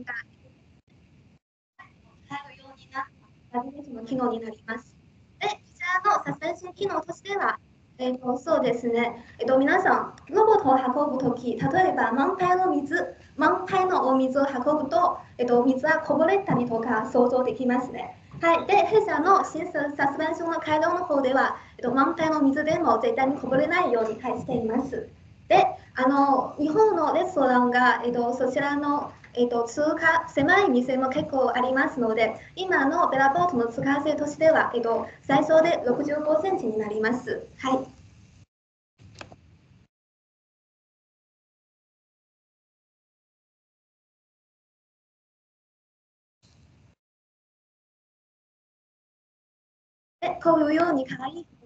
使えるようになった初めての機能になります。で、こちらのサスペンション機能としては、えっと、そうですね、えっと、皆さん、ロボットを運ぶとき、例えば満杯の水、満杯のお水を運ぶと、えっと、水はこぼれたりとか想像できますね。はい、で、弊社の新サスペンションの改良の方では、えっと、満杯の水でも絶対にこぼれないように対しています。で、あの日本のレストランが、えっと、そちらの、えっと、通過狭い店も結構ありますので、今のベラボートの使い性としては、えっと、最小でろくじゅうごセンチになります。はいでこういうように可愛い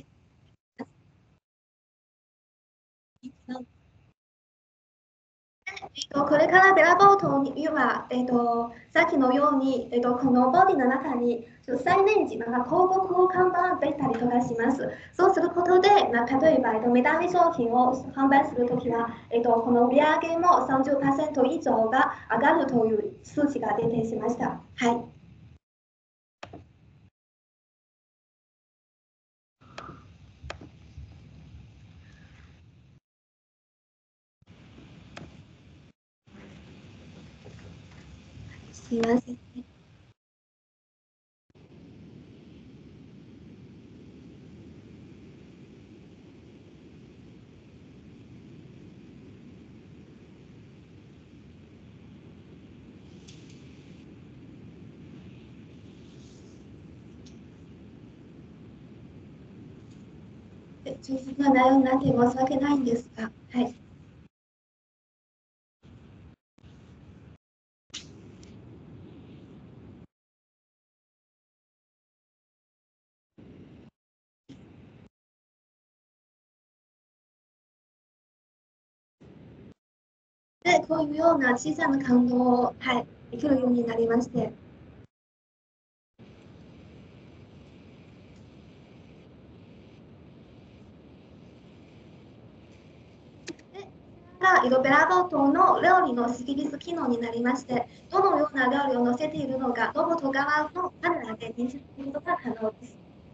えっと、これからベラボートには、えっと、さっきのように、えっと、このボディの中にサイネージ、まあ、広告を看板出たりとかします。そうすることで、まあ、例えば、えっと、メダル商品を販売するときは、えっと、この売上も さんじゅっパーセント 以上が上がるという数値が出てしました。はい。すいません。重複な内容になって申し訳ないんですが、はい。で、こういうような小さな感動を、はい、できるようになりまして。がベラボートの料理の識別機能になりまして、どのような料理を載せているのか、ロボット側のカメラで認識することが可能です。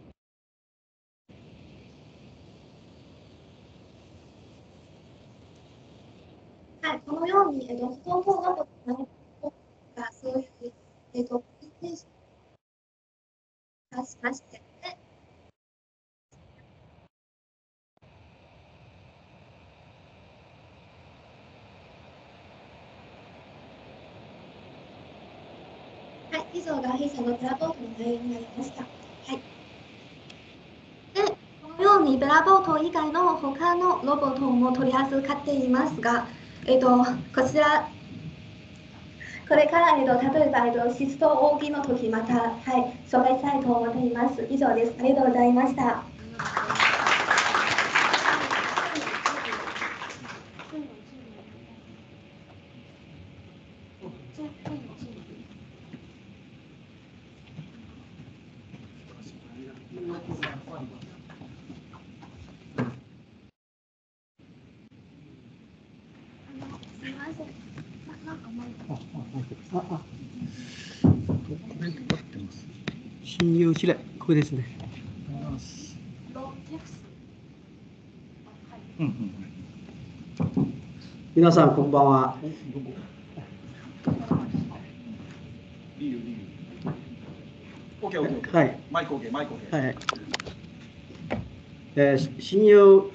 はい、このように、えっと、人とロボットのがそういう、えっと、イメージがしまして、ではい、以上が弊社のベラボートの内容になりました。はい。で、このようにベラボート以外の他のロボットも取り扱っていますが、えっと、こちら、これから、えっと、例えば、えっと、シスト大きいの時また、はい、紹介したいと思っています。以上です。ありがとうございました。 信用知れ、ここですね。皆さんこんばんは。はい。マイク OK、マイク OK。はい。えー、信用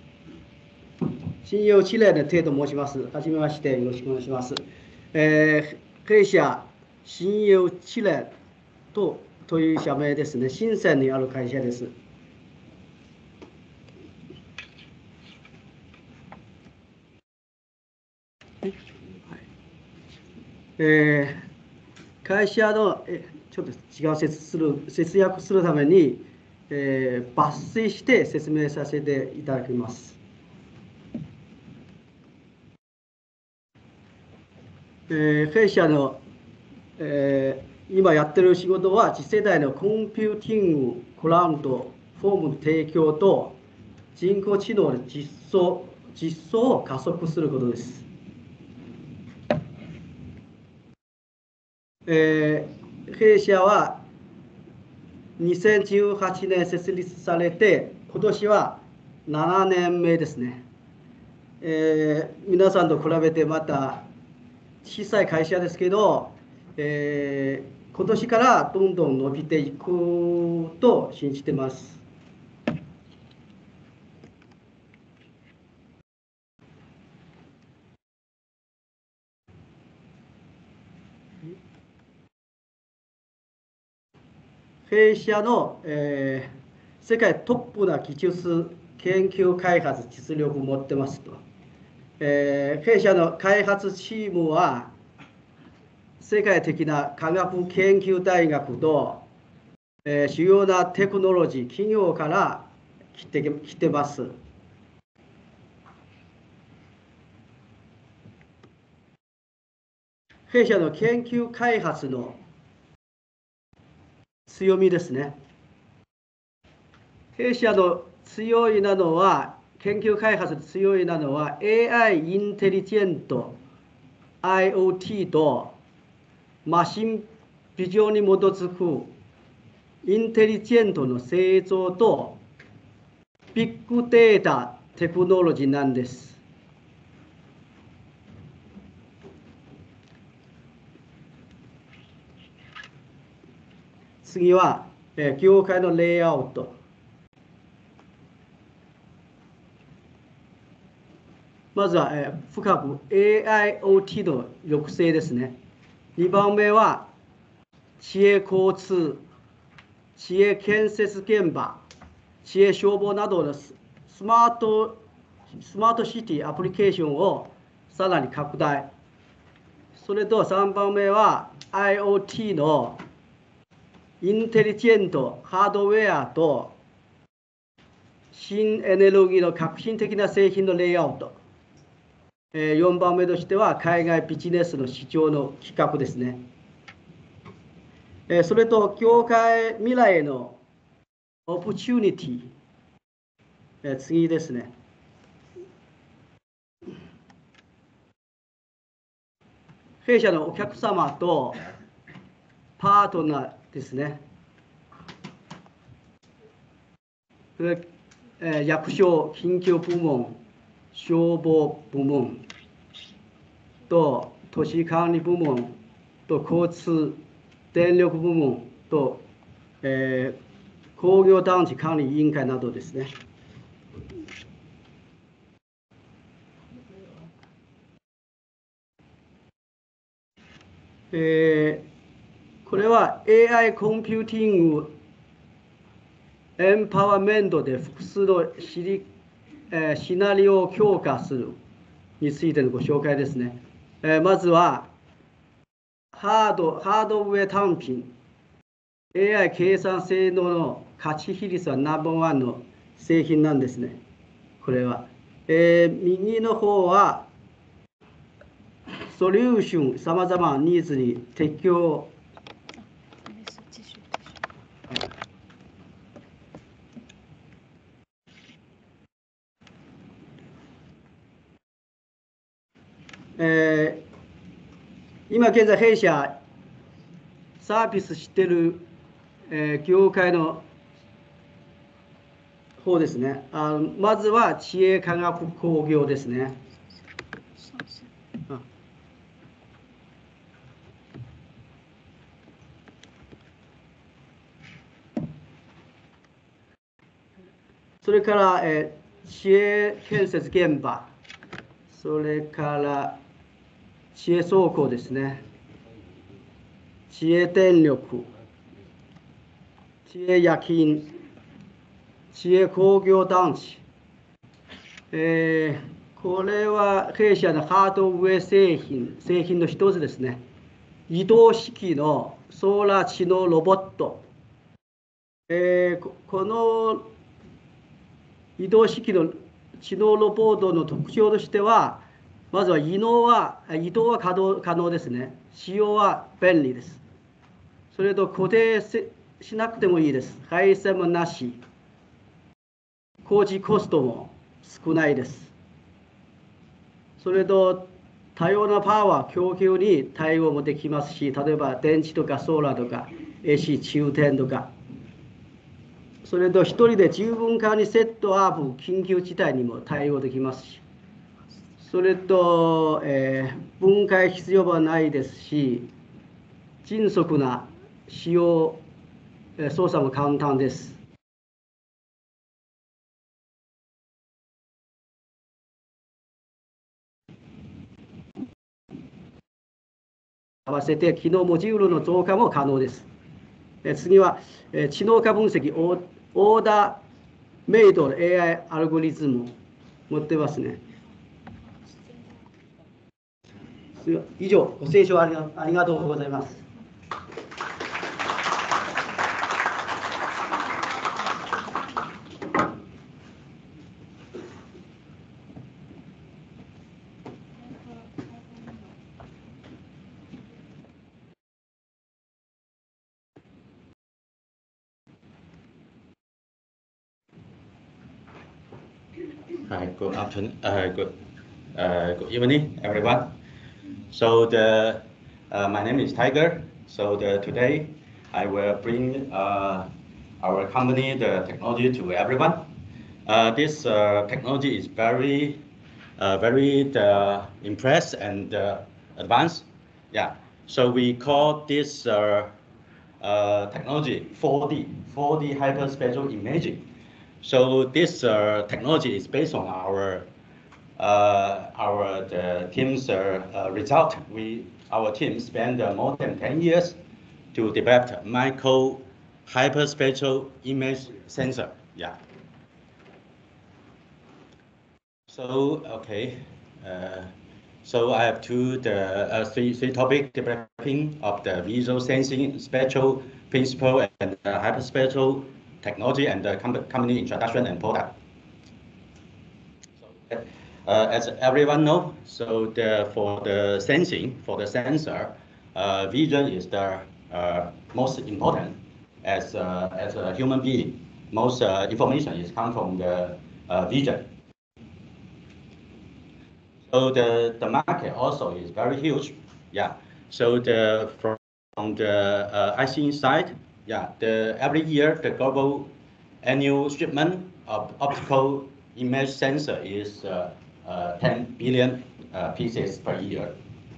信用知れの程度申します。はじめまして、よろしくお願いします。えー、弊社信用知れとという社名ですね。深センにある会社です。えー、会社のえちょっと違う説する節約するために、えー、抜粋して説明させていただきます。えー、弊社の、えー、今やってる仕事は次世代のコンピューティングクラウドフォームの提供と人工知能の実装実装を加速することです。えー、弊社はにせんじゅうはちねん設立されて、今年はななねんめですね。えー、皆さんと比べてまた小さい会社ですけど、えー、今年からどんどん伸びていくと信じてます。弊社の、えー、世界トップな技術研究開発実力を持ってますと。えー、弊社の開発チームは世界的な科学研究大学とえー、主要なテクノロジー、企業から来て、来てます。弊社の研究開発の強みですね。弊社の強いなのは、研究開発強いなのは エーアイ インテリジェント アイオーティー とマシンビジョンに基づくインテリジェントの製造とビッグデータテクノロジーなんです。次は、えー、業界のレイアウト。まずは、えー、深く エーアイオーティー の抑制ですね。にばんめは、知恵交通、知恵建設現場、知恵消防などのスマート、スマートシティアプリケーションをさらに拡大。それとさんばんめは アイオーティー のインテリジェントハードウェアと新エネルギーの革新的な製品のレイアウト。よんばんめとしては海外ビジネスの市場の企画ですね。それと業界未来のオプチュニティ。次ですね。弊社のお客様とパートナーですね。役所、緊急部門、消防部門と都市管理部門と交通電力部門と、えー、工業団地管理委員会などですね。えー、これは エーアイ コンピューティングエンパワーメントで複数のシリ、えー、シナリオを強化するについてのご紹介ですね。えー、まずはハード、ハードウェア単品、エーアイ 計算性能の価値比率はナンバーワンの製品なんですね。これは。えー、右の方は、ソリューション、さまざまなニーズに適用。えー、今現在弊社サービスしている、えー、業界の方ですね。あのまずは知恵科学工業ですね。それから、えー、知恵建設現場、それから知恵倉庫ですね。知恵電力、知恵夜勤、知恵工業団地。えー、これは弊社のハードウェア製品、製品の一つですね。移動式のソーラー知能ロボット。えー、この移動式の知能ロボットの特徴としては、まずは移動は、移動は可能、可能ですね。使用は便利です。それと固定しなくてもいいです。配線もなし。工事コストも少ないです。それと多様なパワー供給に対応もできますし、例えば電池とかソーラーとか エーシー 充電とか。それと一人で十分間にセットアップ、緊急事態にも対応できますし、それと、えー、分解必要はないですし、迅速な使用、えー、操作も簡単です。合わせて機能モジュールの増加も可能です。えー、次は、えー、知能化分析オーオーダーメイドの エーアイ アルゴリズムを持ってますね。以上、ご清聴ありがとうございます。 Hi, good afternoon. Uh, good, uh, good evening, everyone. So the uh, my name is Tiger. So the today I will bring uh, our company the technology to everyone. Uh, this uh, technology is very, uh, very uh, impressed and uh, advanced. Yeah. So we call this uh, uh, technology four D, four D hyperspectral imaging. So this uh, technology is based on our uh, our the team's uh, uh, result. We our team spent uh, more than ten years to develop micro hyperspectral image sensor. Yeah. So okay. Uh, so I have two the uh, three three topic developing of the visual sensing spectral principle and uh, hyperspectral technology and the com company introduction and product. So, uh, as everyone know, so the, for the sensing, for the sensor, uh, vision is the uh, most important. As uh, as a human being, most uh, information is come from the uh, vision. So the the market also is very huge. Yeah. So the from, from the uh, I C side, yeah, the every year the global annual shipment of optical image sensor is uh, uh, ten billion uh, pieces per year.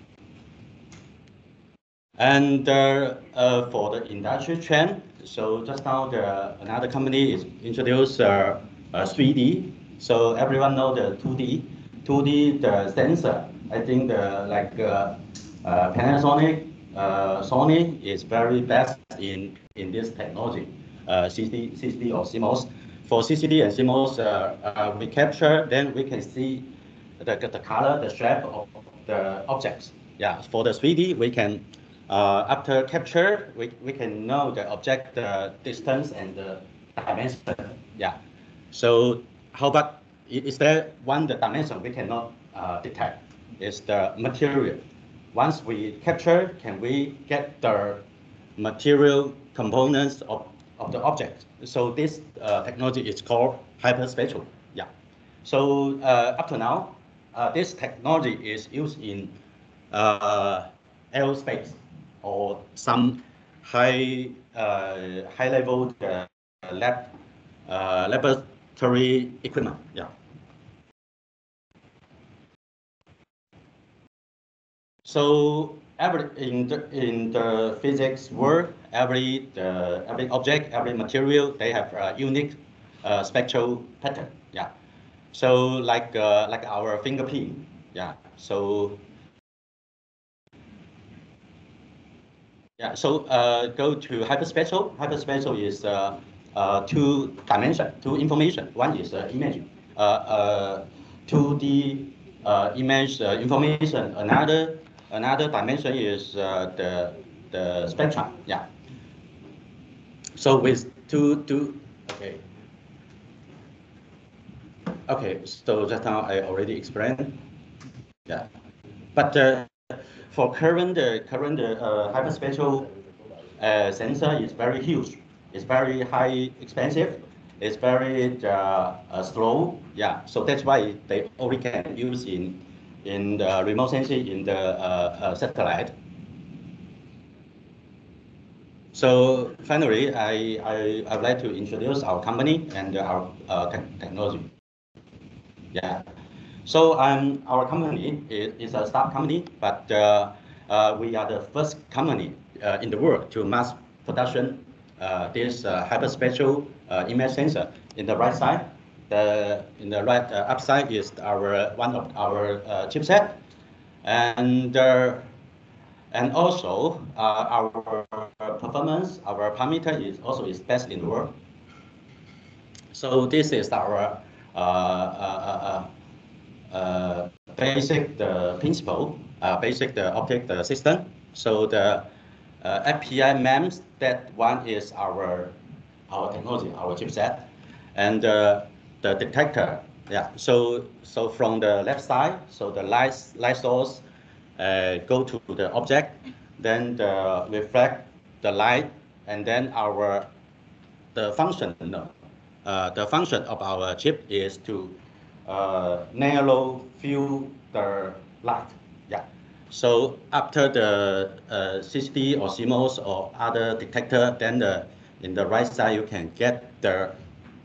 And uh, uh, for the industry trend, so just now the another company is introduced uh, uh, three D. So everyone know the two D. two D the sensor. I think the like uh, uh, Panasonic, uh, Sony is very best in in this technology. Uh, C C D, C C D or CMOS. For C C D and CMOS, uh, uh, we capture, then we can see the, the color, the shape of the objects. Yeah, for the three D, we can, uh, after capture, we, we can know the object uh, distance and the dimension. Yeah. So how about, is there one the dimension we cannot uh, detect? Is the material. Once we capture, can we get the material components of, of the object? So this uh, technology is called hyperspectral. Yeah. So uh, up to now, uh, this technology is used in uh, aerospace or some high uh, high level uh, lab uh, laboratory equipment. Yeah. So every in the in the physics world, every the every object, every material, they have a unique uh, spectral pattern. Yeah. So like uh, like our fingerprint. Yeah. So yeah. So uh, go to hyperspectral. Hyperspectral is uh, uh, two dimension, two information. One is uh, image, uh, uh, two D uh, image uh, information. Another another dimension is uh, the the spectrum. Yeah. So with two two okay. Okay. So just now I already explained. Yeah. But uh, for current uh, current uh, hyperspectral uh, sensor is very huge. It's very high expensive. It's very uh, uh, slow. Yeah. So that's why they only can use in in the remote sensing in the uh, uh, satellite. So finally, I, I I would like to introduce our company and our uh, te technology. Yeah. So um, our company is, is a startup company, but uh, uh, we are the first company uh, in the world to mass production uh, this uh, hyperspectral uh, image sensor. In the right side, the in the right uh, upside is our one of our uh, chipset, and uh, and also uh, our performance, our parameter is also is best in the world. So this is our uh, uh, uh, uh, basic the principle, uh, basic the object the system. So the uh, F P I MEMS, that one is our our technology, our chipset, and uh, the detector. Yeah. So so from the left side, so the light light source uh, go to the object, then the reflect the light, and then our the function. No, uh, the function of our chip is to uh, narrow filter light. Yeah. So after the uh, C C D or C MOS or other detector, then the, in the right side you can get the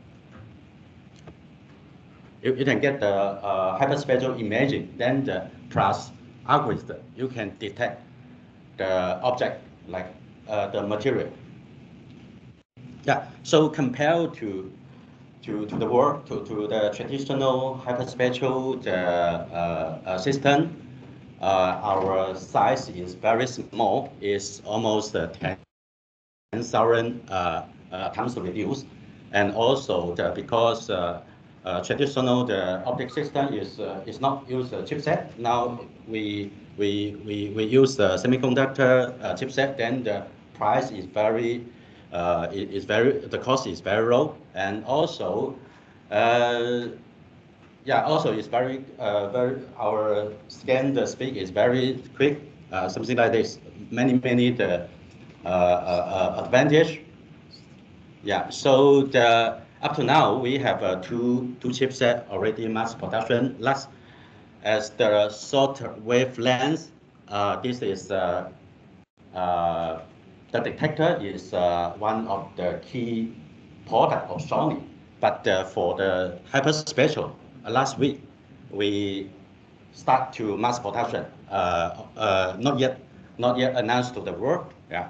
you, you can get the uh, hyperspectral imaging. Then the plus algorithm, you can detect the object like uh, the material. Yeah. So compared to to to the world to to the traditional hyperspectral the uh, uh, system. Uh, our size is very small, it's almost uh, ten thousand uh, uh, times reduced. And also the, because uh, uh, traditional the optic system is uh, is not use a chipset. Now we we we, we use the semiconductor uh, chipset. Then the price is very uh, is very the cost is very low, and also. Uh, Yeah, also it's very, uh, very, our scan the speed is very quick, uh, something like this. Many, many the uh, uh, advantage. Yeah, so the, up to now we have uh, two two chipset already mass production. Last, as the short wavelength, uh, this is uh, uh, the detector is uh, one of the key product of Sony. But uh, for the hyperspectral, uh, last week we start to mass production. Uh, uh, not yet, not yet announced to the world. Yeah.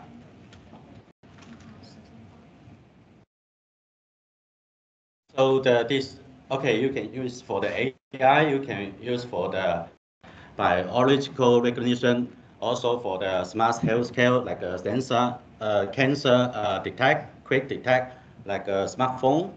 So the this okay, you can use for the A I. You can use for the biological recognition. Also for the smart healthcare, like a sensor, uh, cancer uh, detect, quick detect, like a smartphone.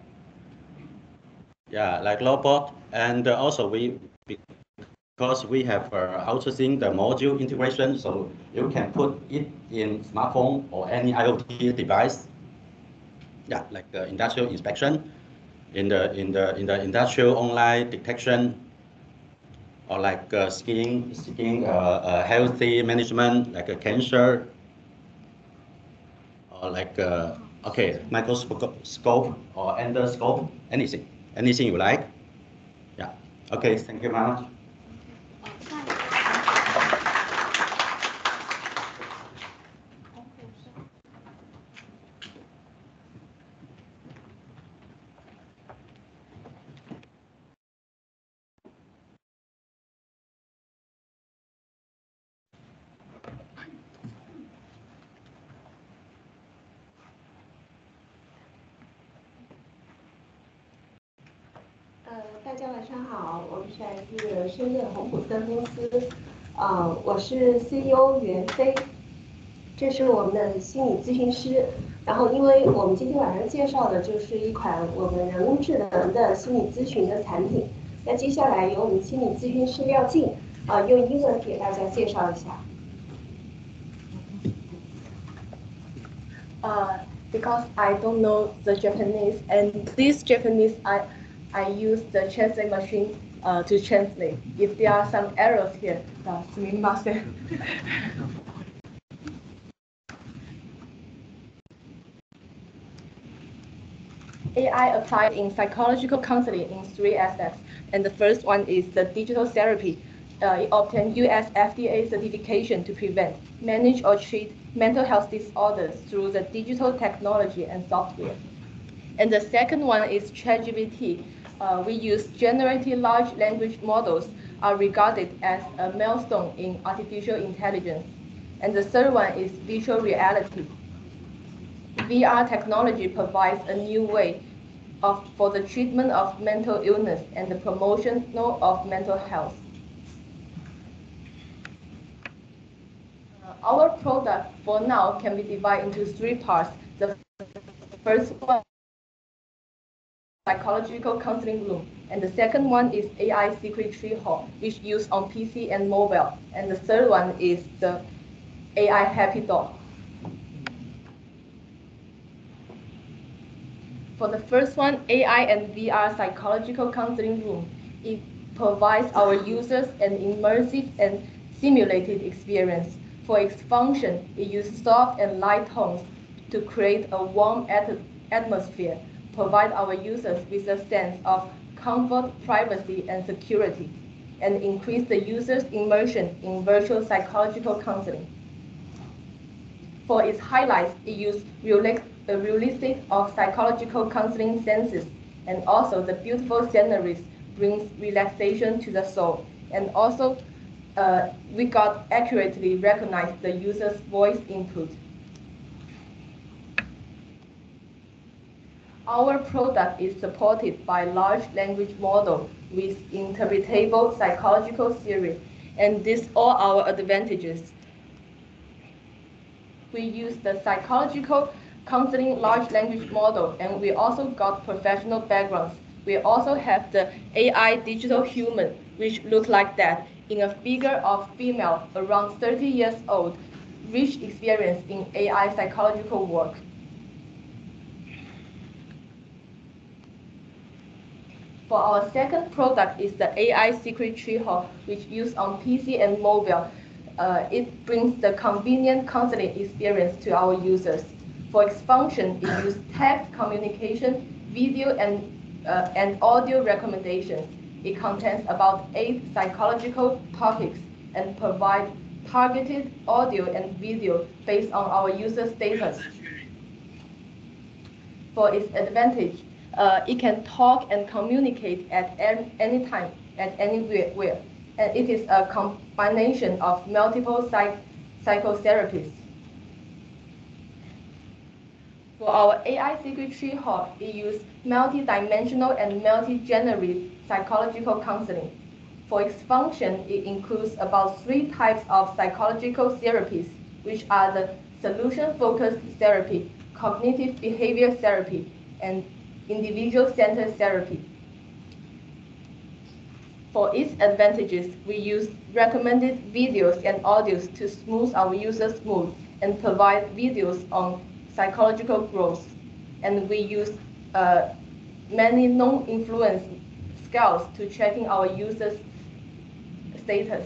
Yeah, like robot, and uh, also we because we have uh, ultrasync the module integration, so you can put it in smartphone or any IoT device. Yeah, like uh, industrial inspection, in the in the in the industrial online detection, or like uh, skin skin uh, uh, healthy management, like a cancer, or like uh, okay microscope or endoscope, anything, anything you like. Yeah. Okay. Thank you very much. 呃，大家晚上好，我们是来自深圳红普森公司，呃，我是 C E O 袁飞，这是我们的心理咨询师。然后，因为我们今天晚上介绍的就是一款我们人工智能的心理咨询的产品。那接下来由我们心理咨询师廖静，啊、呃，用英文给大家介绍一下。 Uh, because I don't know the Japanese, and this Japanese I. I use the translate machine uh, to translate. If there are some errors here, uh, sumimasen. A I applied in psychological counseling in three aspects, and the first one is the digital therapy. Uh, it obtained U S F D A certification to prevent, manage, or treat mental health disorders through the digital technology and software. And the second one is ChatGPT. Uh, we use generative large language models are regarded as a milestone in artificial intelligence. And the third one is virtual reality. V R technology provides a new way of, for the treatment of mental illness and the promotion of mental health. Uh, our product for now can be divided into three parts. The first one, psychological counseling room, and the second one is A I secretary hall, which used on P C and mobile, and the third one is the A I happy dog. For the first one, A I and V R psychological counseling room, it provides our users an immersive and simulated experience. For its function, it uses soft and light tones to create a warm at atmosphere, provide our users with a sense of comfort, privacy, and security, and increase the user's immersion in virtual psychological counseling. For its highlights, it used the realistic of psychological counseling senses, and also the beautiful sceneries brings relaxation to the soul. And also, uh, we got accurately recognized the user's voice input. Our product is supported by large language model with interpretable psychological theory, and these are our advantages. We use the psychological counseling large language model, and we also got professional backgrounds. We also have the A I digital human, which look like that, in a figure of female around thirty years old, rich experience in A I psychological work. For our second product is the A I Secret Treehouse, which used on P C and mobile. Uh, it brings the convenient counseling experience to our users. For its function, it uses text communication, video, and, uh, and audio recommendations. It contains about eight psychological topics and provides targeted audio and video based on our user status. For its advantage, uh, it can talk and communicate at any time, at anywhere. And it is a combination of multiple psych psychotherapies. For our A I Secret Treehouse, it uses multi-dimensional and multi-genre psychological counseling. For its function, it includes about three types of psychological therapies, which are the solution-focused therapy, cognitive behavior therapy, and individual-centered therapy. For its advantages, we use recommended videos and audios to smooth our users' mood and provide videos on psychological growth. And we use uh, many non-influence scales to tracking our users' status.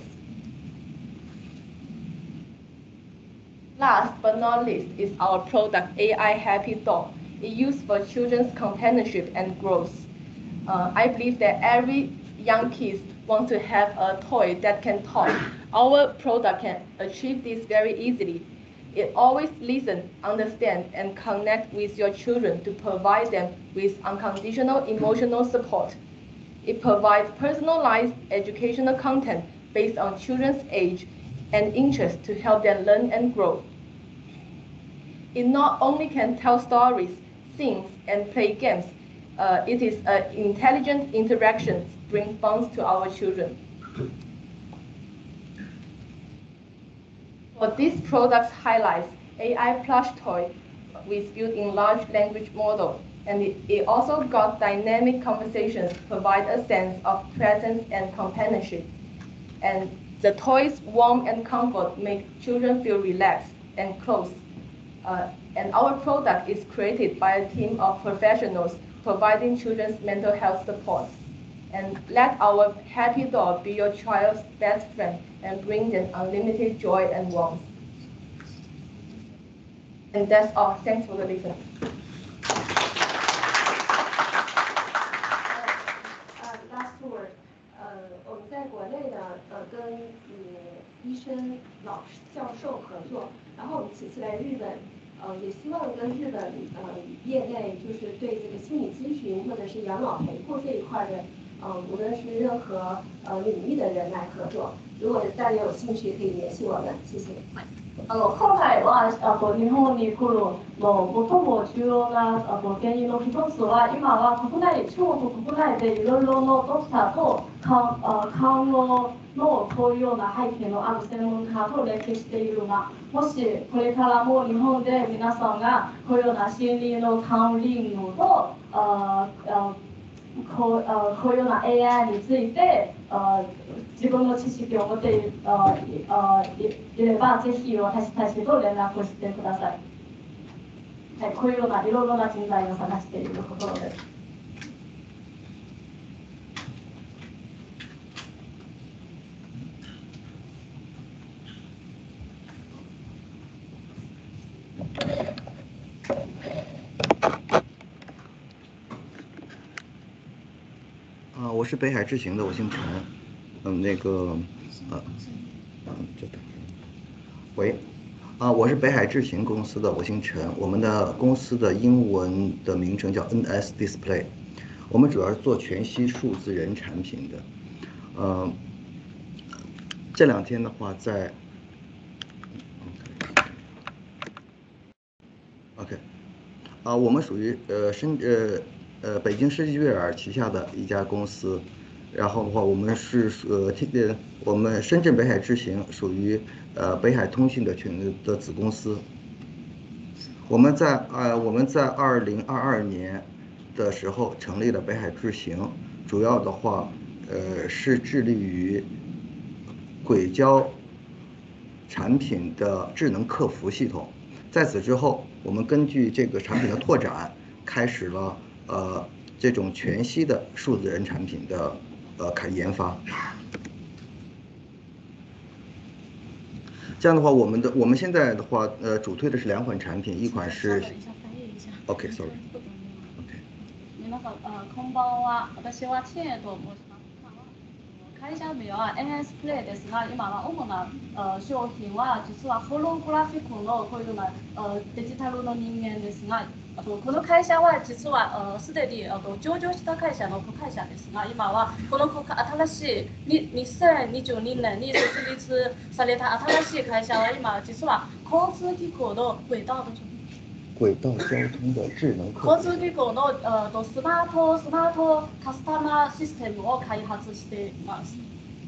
Last but not least is our product A I Happy Doll. It's used for children's companionship and growth. Uh, I believe that every young kids want to have a toy that can talk. Our product can achieve this very easily. It always listens, understands, and connects with your children to provide them with unconditional emotional support. It provides personalized educational content based on children's age and interest to help them learn and grow. It not only can tell stories, sing, and play games, uh, it is an intelligent interaction bring fun to our children. For this product's highlights, A I plush toy with built-in large language model, and it, it also got dynamic conversations, provide a sense of presence and companionship. And the toy's warmth and comfort make children feel relaxed and close. Uh, and our product is created by a team of professionals providing children's mental health support. And let our happy doll be your child's best friend and bring them unlimited joy and warmth. And that's all. Thanks for the listening. 呃 ，last word， 呃，我们在国内呢，呃，跟嗯医生、老师、教授合作，然后我们此次来日本，呃，也希望跟日本呃业内就是对这个心理咨询或者是养老陪护这一块的。 嗯，无论是任何呃领域的人来合作，如果大家有兴趣，可以联系我们，谢谢。 あの今回はあと日本に来るの最も重要なあと原因の一つは今は国内中国国内でいろいろのドクターと看看護のこういうような背景のある専門家と連携しているが、もしこれからも日本で皆さんがこういうような心理のカウンセリングとああ こう、あ、こういうような エーアイ についてあ自分の知識を持っているああいればぜひ私たちと連絡してください。はい、こういうようないろいろな人材を探しているところです。 啊，我是北海智行的，我姓陈。嗯，那个，呃，嗯，这个，喂，啊，我是北海智行公司的，我姓陈。我们的公司的英文的名称叫 N S Display， 我们主要是做全息数字人产品的。呃，这两天的话在 ，OK， 啊，我们属于呃深呃呃北京世纪悦尔旗下的一家公司。然后的话，我们是呃，呃，我们深圳北海智行属于呃北海通信的全的子公司。我们在呃我们在二零二二年的时候成立了北海智行，主要的话呃是致力于轨交产品的智能客服系统。在此之后，我们根据这个产品的拓展，开始了呃这种全息的数字人产品的。呃，开研发。这样的话，我们的我们现在的话，呃，主推的是两款产品，一款是。OK，sorry。OK。 皆さん、あ、こんばんは。私はチエと申します。会社名は エヌエス プレイですが、今は主な、uh、商品は実はホログラフィックのこういうような、uh、デジタルの人間ですが。あとこの会社は実はすでにあと上場した会社の子会社ですが、今はこの新しいにせんにじゅうにねんに設立された新しい会社は今実は交通機構の轨道轨道交通的智能交通機構のあとスマートスマートカスタマーシステムを開発しています。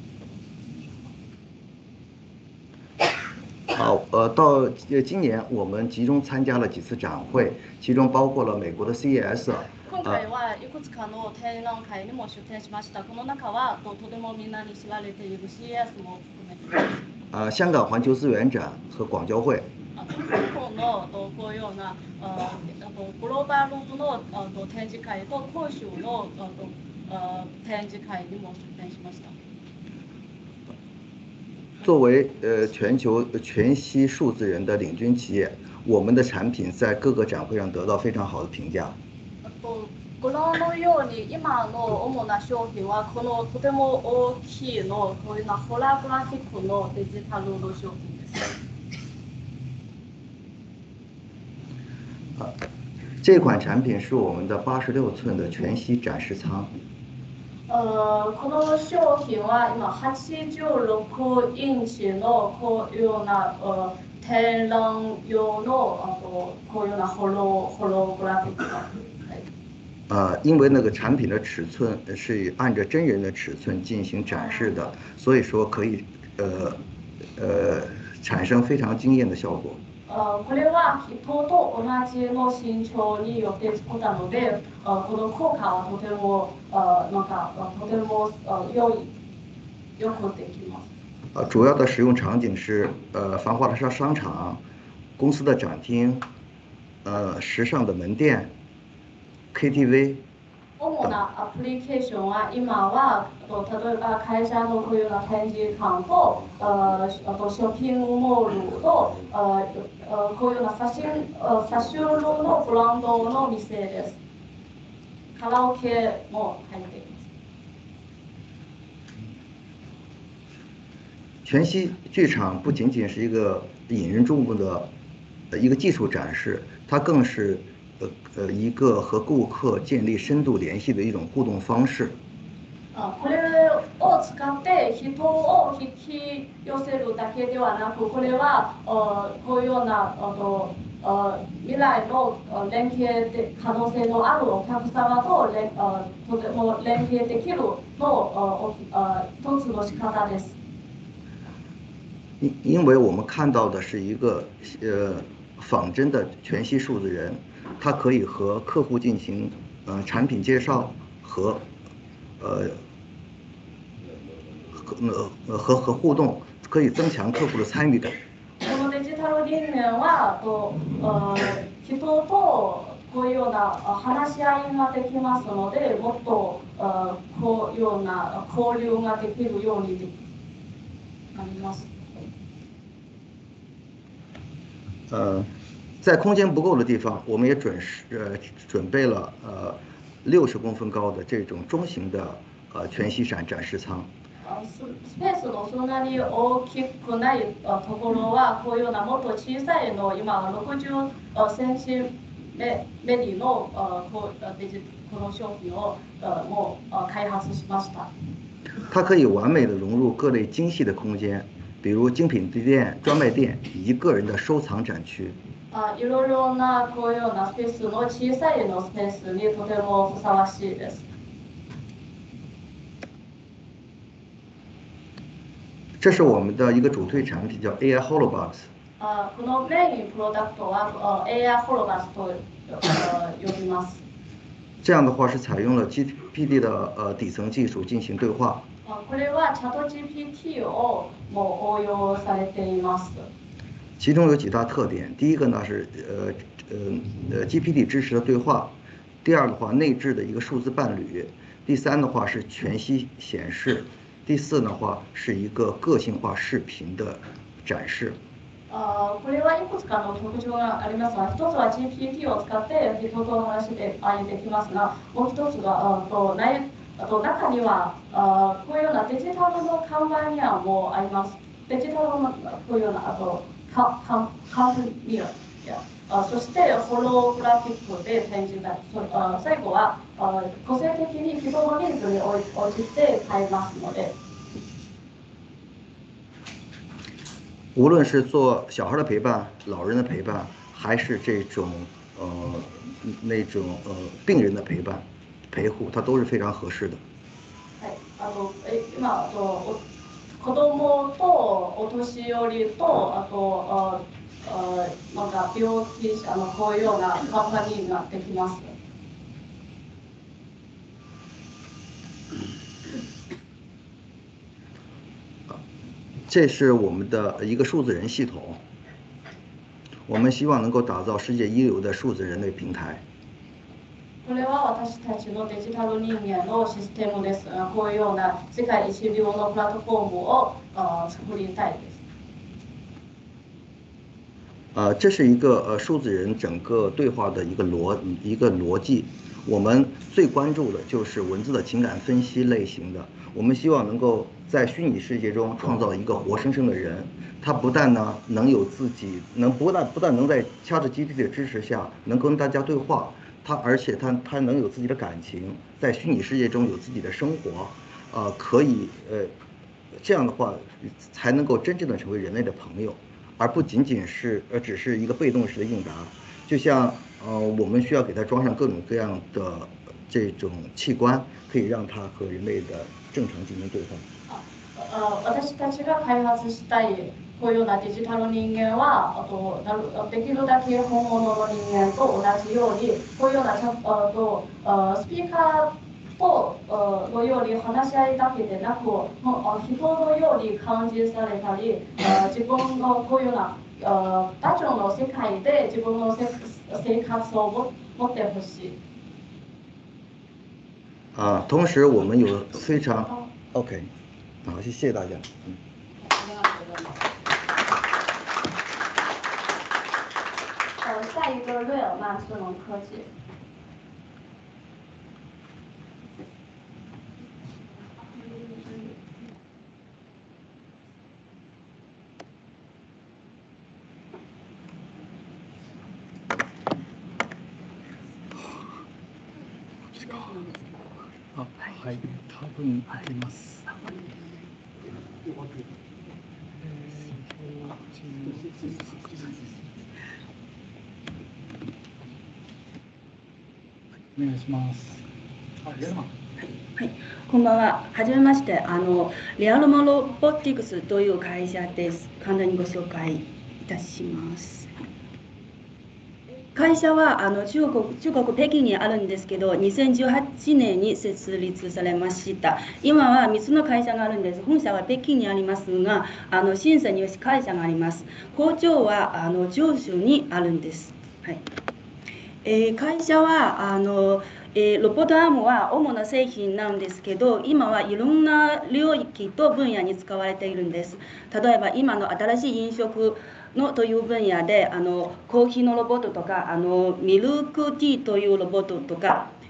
好，呃，到今年我们集中参加了几次展会，其中包括了美国的 C E S。 今回はいくつかの展覧会にも出展しました。この中はとてもみんなに知られている C E S も含めて。 呃，香港环球资源展和广交会。 香港のとこういうようなあとグローバルのあと展示会と広州のあとあ展示会にも出展しました。 作为呃全球全息数字人的领军企业，我们的产品在各个展会上得到非常好的评价。 ご覧のように今の主な商品はこのとても大きいのこういうようなホラグラフィックのデジタルの商品です。 啊，这款产品是我们的八十六寸的全息展示舱。 Uh, この商品は今はちじゅうろくインチのこういうような、uh, 展覧用のあとこういうようなホロホログラフィックが。 呃，因为那个产品的尺寸是按照真人的尺寸进行展示的，所以说可以呃呃产生非常惊艳的效果。 Uh, これは人と同じの身長によって作ったので、uh, この効果はとても、uh, なんか、uh, とても、uh, 良い、よくできます。 呃，主要的使用场景是呃繁华的商商场、公司的展厅、呃时尚的门店、K T V。 主なアプリケーションは今は例えば会社のこういうような展示館とあとショッピングモールとあこういうようなファッションファッションのブランドの店です。カラオケも入っています。 全息剧场不仅仅是一个引人注目的一个技术展示，它更是呃呃一个和顾客建立深度联系的一种互动方式。 これを使って人を引き寄せるだけではなく、これはこういうような未来の連携で可能性のあるお客様ととても連携できるの一つの仕方です。 因因为我们看到的是一个呃仿真的全息数字人，它可以和客户进行呃产品介绍和呃和和和互动，可以增强客户的参与感。 このデジタル人間はと人とこういうような話し合いができますので、もっとこういうような交流ができるようになります。 呃，在空间不够的地方，我们也准是呃准备了呃六十公分高的这种中型的呃全息展展示舱。 スペースのそんなに大きくないところはこういうようなもっと小さいの今はろくじゅっセンチメディのこの商品をもう開発しました。 它可以完美的融入各类精细的空间，比如精品店、专卖店以及个人的收藏展区。 いろいろなこういうようなスペースの小さいのスペースにとてもふさわしいです。 这是我们的一个主推产品，叫 A I Holobox。 あこのメインプロダクトは エーアイ ホロバスと呼びます。 这样的话是采用了 G P T 的呃底层技术进行对话。 これはチャット ジーピーティー をもう応用されています。 其中有几大特点，第一个呢是呃呃呃 G P T 支持的对话，第二的话内置的一个数字伴侣，第三的话是全息显示。第四的话是一个个性化视频的展示。 あこれはいくつかの特徴がありますが、一つは ジーピーティー を使って人と話で相手できますが、もう一つがあと内あと中にはあこういうようなデジタルの看板やもあります。デジタルのこういうようなあとカカカンニアあそしてホログラフィックで展示があ最後はあ個性的に人のニーズに応じて変えますので。 无论是做小孩的陪伴、老人的陪伴，还是这种呃那种呃病人的陪伴、陪护，它都是非常合适的。 はい、あのえ今あと子供とお年寄りとあとああなんか病気者のこういうようなカンパニーができます。 这是我们的一个数字人系统，我们希望能够打造世界一流的数字人类平台。 これは私たちのデジタル人間のシステムです。こういうような世界一流のプラットフォームを作りたいです。 呃，这是一个呃数字人整个对话的一个逻一个逻辑。我们最关注的就是文字的情感分析类型的。我们希望能够在虚拟世界中创造一个活生生的人，他不但呢能有自己，能不但不但能在 ChatGPT 的支持下能跟大家对话，他而且他他能有自己的感情，在虚拟世界中有自己的生活，呃，可以呃这样的话才能够真正的成为人类的朋友，而不仅仅是呃只是一个被动式的应答，就像呃我们需要给他装上各种各样的这种器官，可以让他和人类的正常进行对话。 あ私たちが開発したいこういうようなデジタル人間はあとできるだけ本物の人間と同じようにこういうようなあとスピーカーとのように話し合いだけでなく人のように感じされたり自分のこういうような他者の世界で自分の生活を持ってほしい。 啊，同时我们有非常 OK。好，谢谢大家。嗯。 呃，下一个瑞尔曼智能科技。 あ、はい、多分あります。お願いします。あ、レアマン。 はい、こんばんは。はじめまして。あのレアルマロボティクスという会社です。簡単にご紹介いたします。会社はあの中国中国北京にあるんですけど、にせんじゅうはちねんに設立されました。今はみっつの会社があるんです。本社は北京にありますが、あの深センに会社があります。工場はあの上州にあるんです。はい。えー、会社はあのえー、ロボットアームは主な製品なんですけど、今はいろんな領域と分野に使われているんです。例えば今の新しい飲食のという分野であのコーヒーのロボットとかあのミルクティーというロボットとか、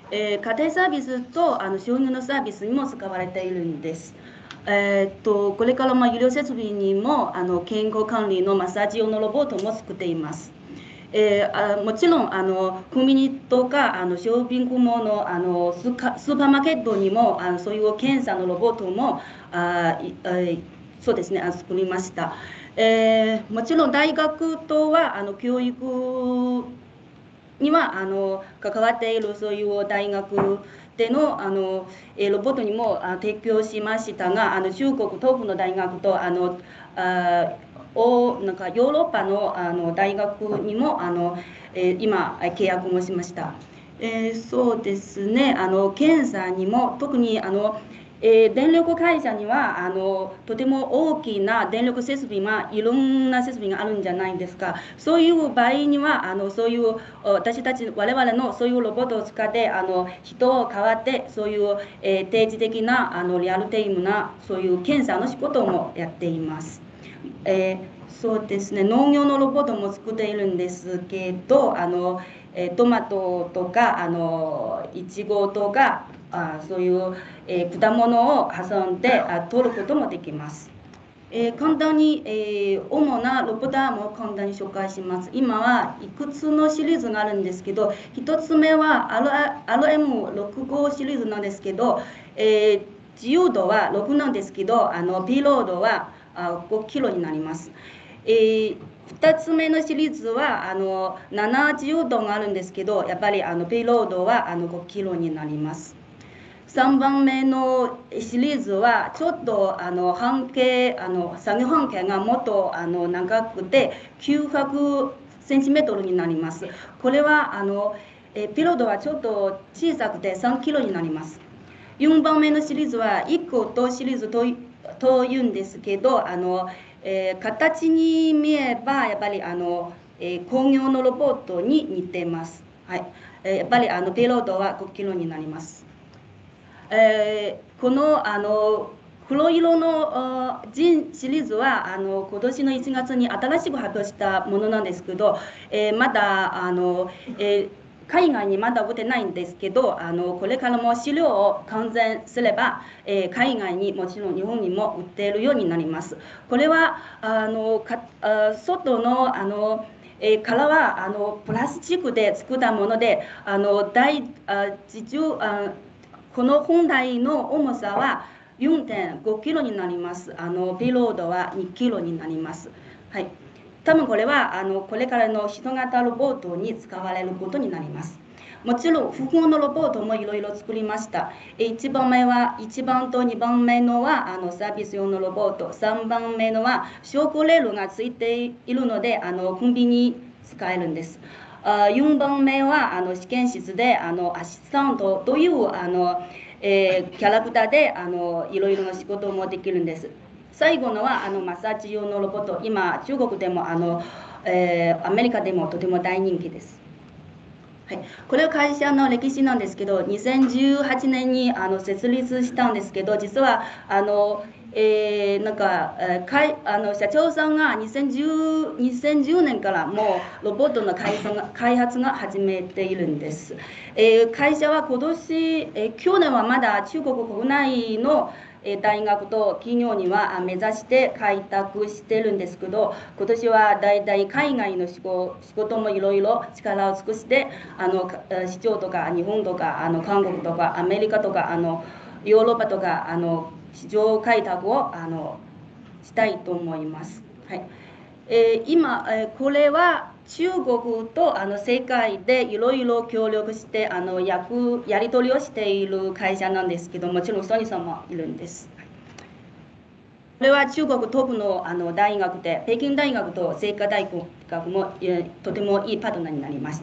えー、家庭サービスとあの商業のサービスにも使われているんです。えー、っとこれからまあ医療設備にもあの健康管理のマッサージ用のロボットも作っています。えー、あもちろんあのコンビニとかあのショッピングモールのあのスースーパーマーケットにもあのそういう検査のロボットもああそうですねあ作りました。えー、もちろん大学とはあの教育にはあの関わっているそういう大学でのあのロボットにも提供しましたが、あの中国東部の大学とあのあおなんかヨーロッパのあの大学にもあの、えー、今契約もしました。えー、そうですねあの検査にも特にあのえー、電力会社にはあのとても大きな電力設備がいろんな設備があるんじゃないですか。そういう場合にはあのそういう私たち我々のそういうロボットを使ってあの人を代わってそういう、えー、定時的なあのリアルタイムなそういう検査の仕事もやっています。えー、そうですね農業のロボットも作っているんですけどあの、えー、トマトとかあのイチゴとかあそういう、えー、果物を挟んであ取ることもできます。えー、簡単に、えー、主なロボットも簡単に紹介します。今はいくつのシリーズがあるんですけど、ひとつめは アールエムろくじゅうご シリーズなんですけど、えー、自由度はろくなんですけど、あのピロードはあごキロになります。えーふたつめのシリーズはあのななじゅうどがあるんですけど、やっぱりあのペイロードはあのごキロになります。さんばんめのシリーズはちょっとあの半径あの作業半径がもっとあの長くてきゅうひゃくセンチメートルになります。これはあのえピロードはちょっと小さくてさんキロになります。よんばんめのシリーズはイコとシリーズとというんですけど、あのえー、形に見えばやっぱりあの、えー、工業のロボットに似ています。はい、えー、やっぱりあのペイロードはごキロになります。えー、このあの黒色のジンシリーズはあの今年のいちがつに新しく発表したものなんですけど、えー、まだあの、えー、海外にまだ売ってないんですけど、あのこれからも資料を完全すれば、えー、海外にもちろん日本にも売っているようになります。これはあのかあ外のあのえー、殻はあのプラスチックで作ったもので、あの大あ実あこの本来の重さは よんてんごキロになります。あのペイロードはにキロになります。はい。多分これはあのこれからの人型ロボットに使われることになります。もちろん複合のロボットもいろいろ作りました。いちばんめはいちばんとにばんめのはあのサービス用のロボット、さんばんめのは昇降レールがついているのであのコンビニに使えるんです。よんばんめはあの試験室であのアシスタントというあの、えー、キャラクターであのいろいろな仕事もできるんです。最後のはあのマッサージ用のロボット、今中国でもあの、えー、アメリカでもとても大人気です。はい、これは会社の歴史なんですけど、にせんじゅうはちねんにあの設立したんですけど、実はあの、えー、なんか、えー、かいあの社長さんがにせんじゅうねんからもうロボットの開発が開発が始めているんです。えー、会社は今年、えー、去年はまだ中国国内の大学と企業には目指して開拓してるんですけど、今年はだいたい海外の仕事もいろいろ力を尽くしてあの市場とか日本とかあの韓国とかアメリカとかあのヨーロッパとかあの市場開拓をあのしたいと思います。はい。えー、今、えー、これは中国とあの世界でいろいろ協力してあのやくやり取りをしている会社なんですけど、もちろんソニーさんもいるんです。これは中国東部のあの大学で、北京大学と清華大学も、えー、とてもいいパートナーになりました。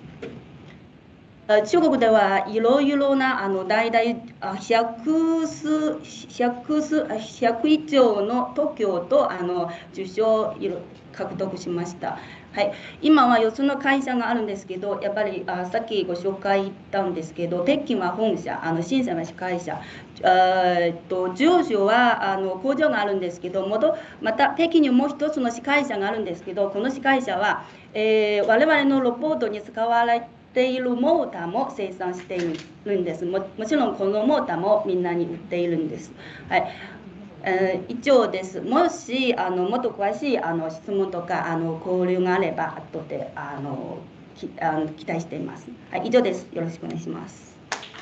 中国ではいろいろなあの大々百数百数百以上の特許とあの受賞を獲得しました。はい、今はよっつの会社があるんですけど、やっぱりあさっきご紹介したんですけど、北京は本社、あの深センは司会社、えっと上州はあの工場があるんですけど、またまた北京にもう一つの司会者があるんですけど、この司会者は、えー、我々のロボットに使われっているモーターも生産しているんです。も、もちろんこのモーターもみんなに売っているんです。はい。えー、以上です。もしあのもっと詳しいあの質問とかあの交流があれば後であのきあの期待しています。はい、以上です。よろしくお願いします。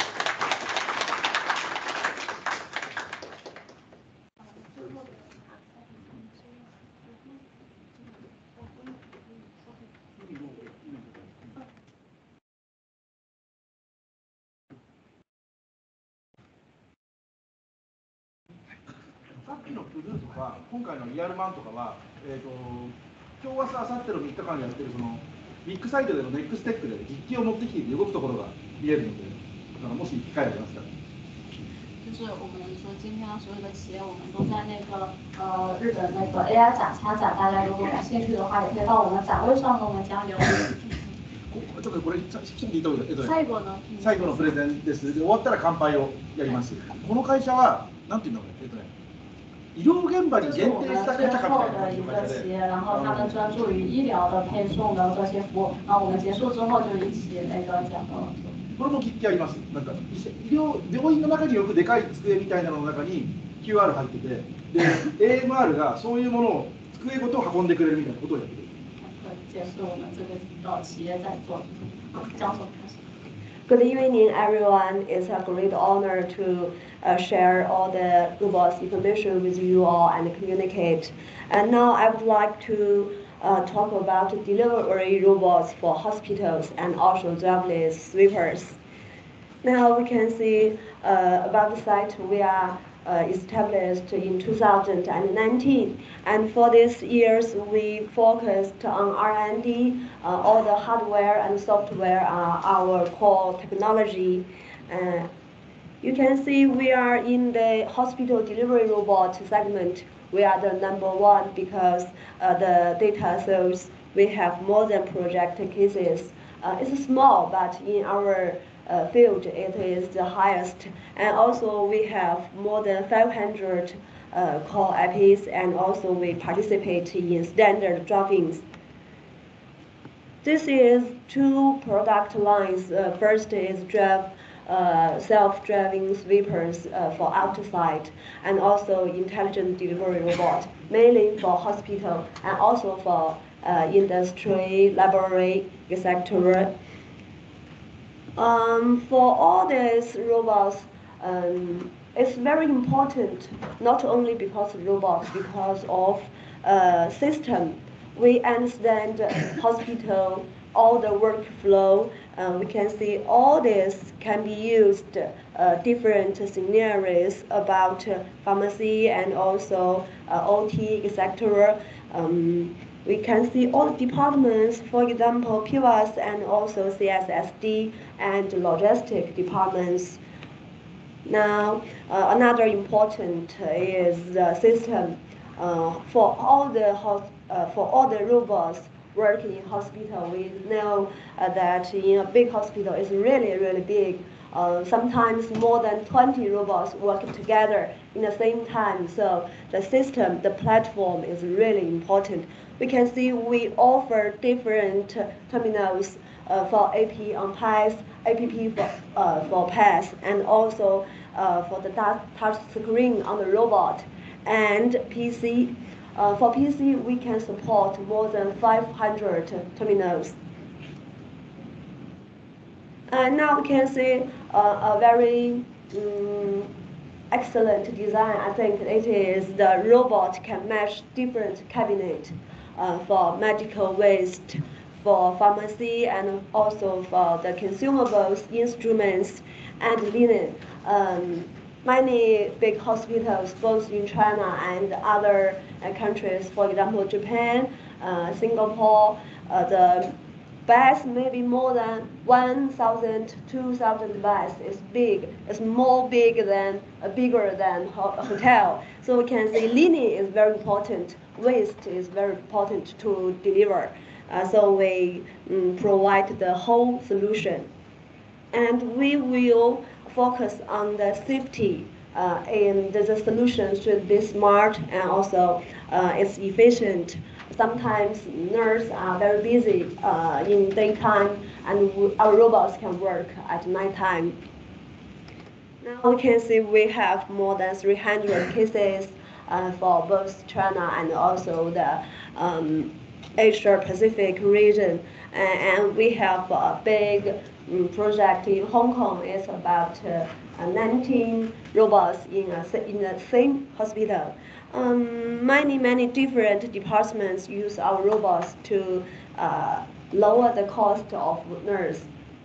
さっきのプルーとか、今回のリアルマンとかは、えーと、今日はさ、あさってのみっかかんやってるそのビッグサイトでのネックステックで実機を持ってきていて動くところが見えるので、だからもし機会ありますから。 就是我们说今天所有的企业，我们都在那个呃日本那个 A I 展参展，大家如果感兴趣的话，也可以到我们展位上跟我们交流。 ちょっとこれちょっと聞いておいて、 最後の最後のプレゼンです。で終わったら乾杯をやります。この会社はなんていうんだろうね、えっとね。医療現場に限定した会社最後的一个企业，然后他们专注于医疗的配送的这些服务，然后我们结束之后就一起那个讲了。 これも筆記あります。なんか医療病院の中によくでかい机みたいなのの中に キューアール 入ってて、で エーエムアール がそういうものを机ごと運んでくれるみたいなことをやってる。 结束我们这个呃企业在做。教授开始。 Good evening, everyone. It's a great honor to uh, share all the robots information with you all and communicate. And now I would like to uh, talk about delivery robots for hospitals and also driverless sweepers. Now we can see uh, about the site we are uh, established in two thousand nineteen, and for these years we focused on R and D. Uh, all the hardware and software are our core technology. Uh, you can see we are in the hospital delivery robot segment. We are the number one because uh, the data shows we have more than projected cases. Uh, it's small, but in our uh, field it is the highest. And also we have more than five hundred uh, core I Ps, and also we participate in standard drivings. This is two product lines. Uh, first is drive, uh, self-driving sweepers uh, for outside, and also intelligent delivery robot, mainly for hospital and also for uh, industry, laboratory, et cetera. Um, for all these robots, um, it's very important, not only because of robots, because of uh, system. We understand hospital, all the workflow. Uh, we can see all this can be used uh, different scenarios about uh, pharmacy and also uh, O T, et cetera. Um, we can see all the departments, for example, P V A S and also C S S D and logistic departments. Now, uh, another important is the system. Uh, for all the hospitals, Uh, for all the robots working in hospital, we know uh, that in a big hospital it's really, really big. Uh, sometimes more than twenty robots work together in the same time. So the system, the platform is really important. We can see we offer different uh, terminals uh, for A P on P A S, A P P for, uh, for P A S, and also uh, for the touch screen on the robot and P C. Uh, for P C, we can support more than five hundred terminals. And now we can see uh, a very um, excellent design. I think it is the robot can match different cabinet uh, for medical waste, for pharmacy, and also for the consumables, instruments, and linen. Um, Many big hospitals, both in China and other uh, countries, for example, Japan, uh, Singapore, uh, the beds maybe more than one thousand, two thousand beds. It's big. It's more big than, uh, bigger than ho a hotel. So we can say linen is very important. Waste is very important to deliver. Uh, so we um, provide the whole solution. And we will focus on the safety, uh, and the, the solution should be smart and also uh, it's efficient. sometimes nurses are very busy uh, in daytime, and w our robots can work at nighttime. Now we can see we have more than three hundred cases uh, for both China and also the um, Asia Pacific region, and, and we have a big um, project in Hong Kong. It's about uh, nineteen robots in a, in the same hospital. Um, many, many different departments use our robots to uh, lower the cost of nurse.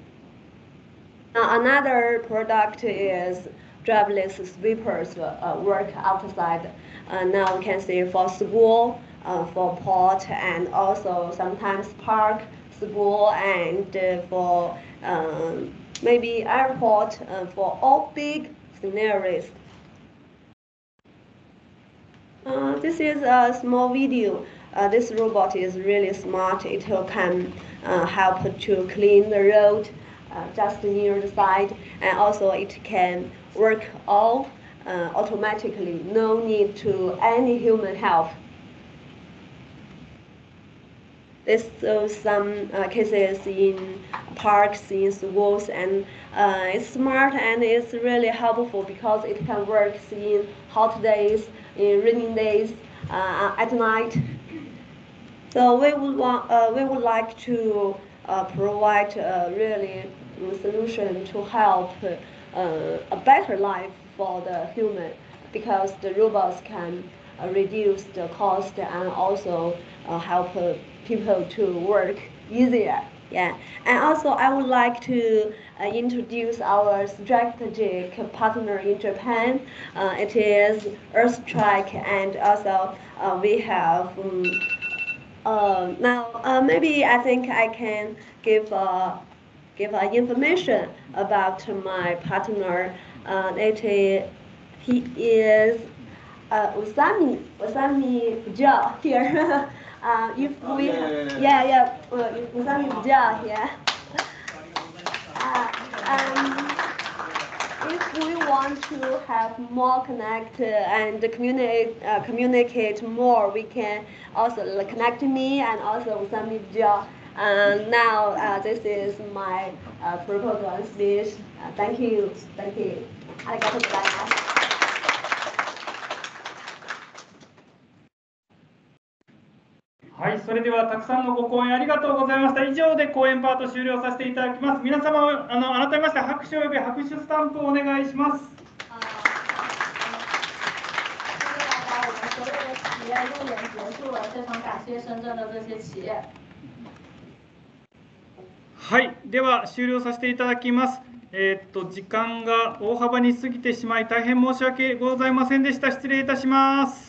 Now, another product is driverless sweepers uh, work outside. Uh, now we can see for school, uh, for port, and also sometimes park, school, and uh, for um, maybe airport, uh, for all big scenarios. Uh, this is a small video. Uh, this robot is really smart. It can uh, help to clean the road uh, just near the side, and also it can work all uh, automatically. No need to any human help. This shows some uh, cases in parks, in schools, and uh, it's smart and it's really helpful because it can work in hot days, in rainy days, uh, at night. So we would want, uh, we would like to uh, provide a really solution to help uh, a better life for the human, because the robots can uh, reduce the cost and also uh, help uh, people to work easier. Yeah, and also I would like to uh, introduce our strategic partner in Japan. Uh, it is Earthstrike, and also uh, we have um, uh, now uh, maybe I think I can give uh, give uh, information about my partner. Uh, it is, he is uh, Usami Usami Fujia here. Uh, if oh, we, yeah, yeah, yeah, yeah, yeah, uh, Usami Fujia, yeah. Uh, um, if we want to have more connect uh, and communicate, uh, communicate more, we can also uh, connect me and also Usami Fujia. And now uh, this is my uh, proposal and speech. Uh, thank you, thank you. Arigatou gozaimasu. はい、それではたくさんのご講演ありがとうございました。以上で講演パート終了させていただきます。皆様、あの改めまして拍手および拍手スタンプをお願いします。 所有的企业路演结束了，非常感谢深圳的这些企业。 はい、では終了させていただきます。えー、っと時間が大幅に過ぎてしまい大変申し訳ございませんでした。失礼いたします。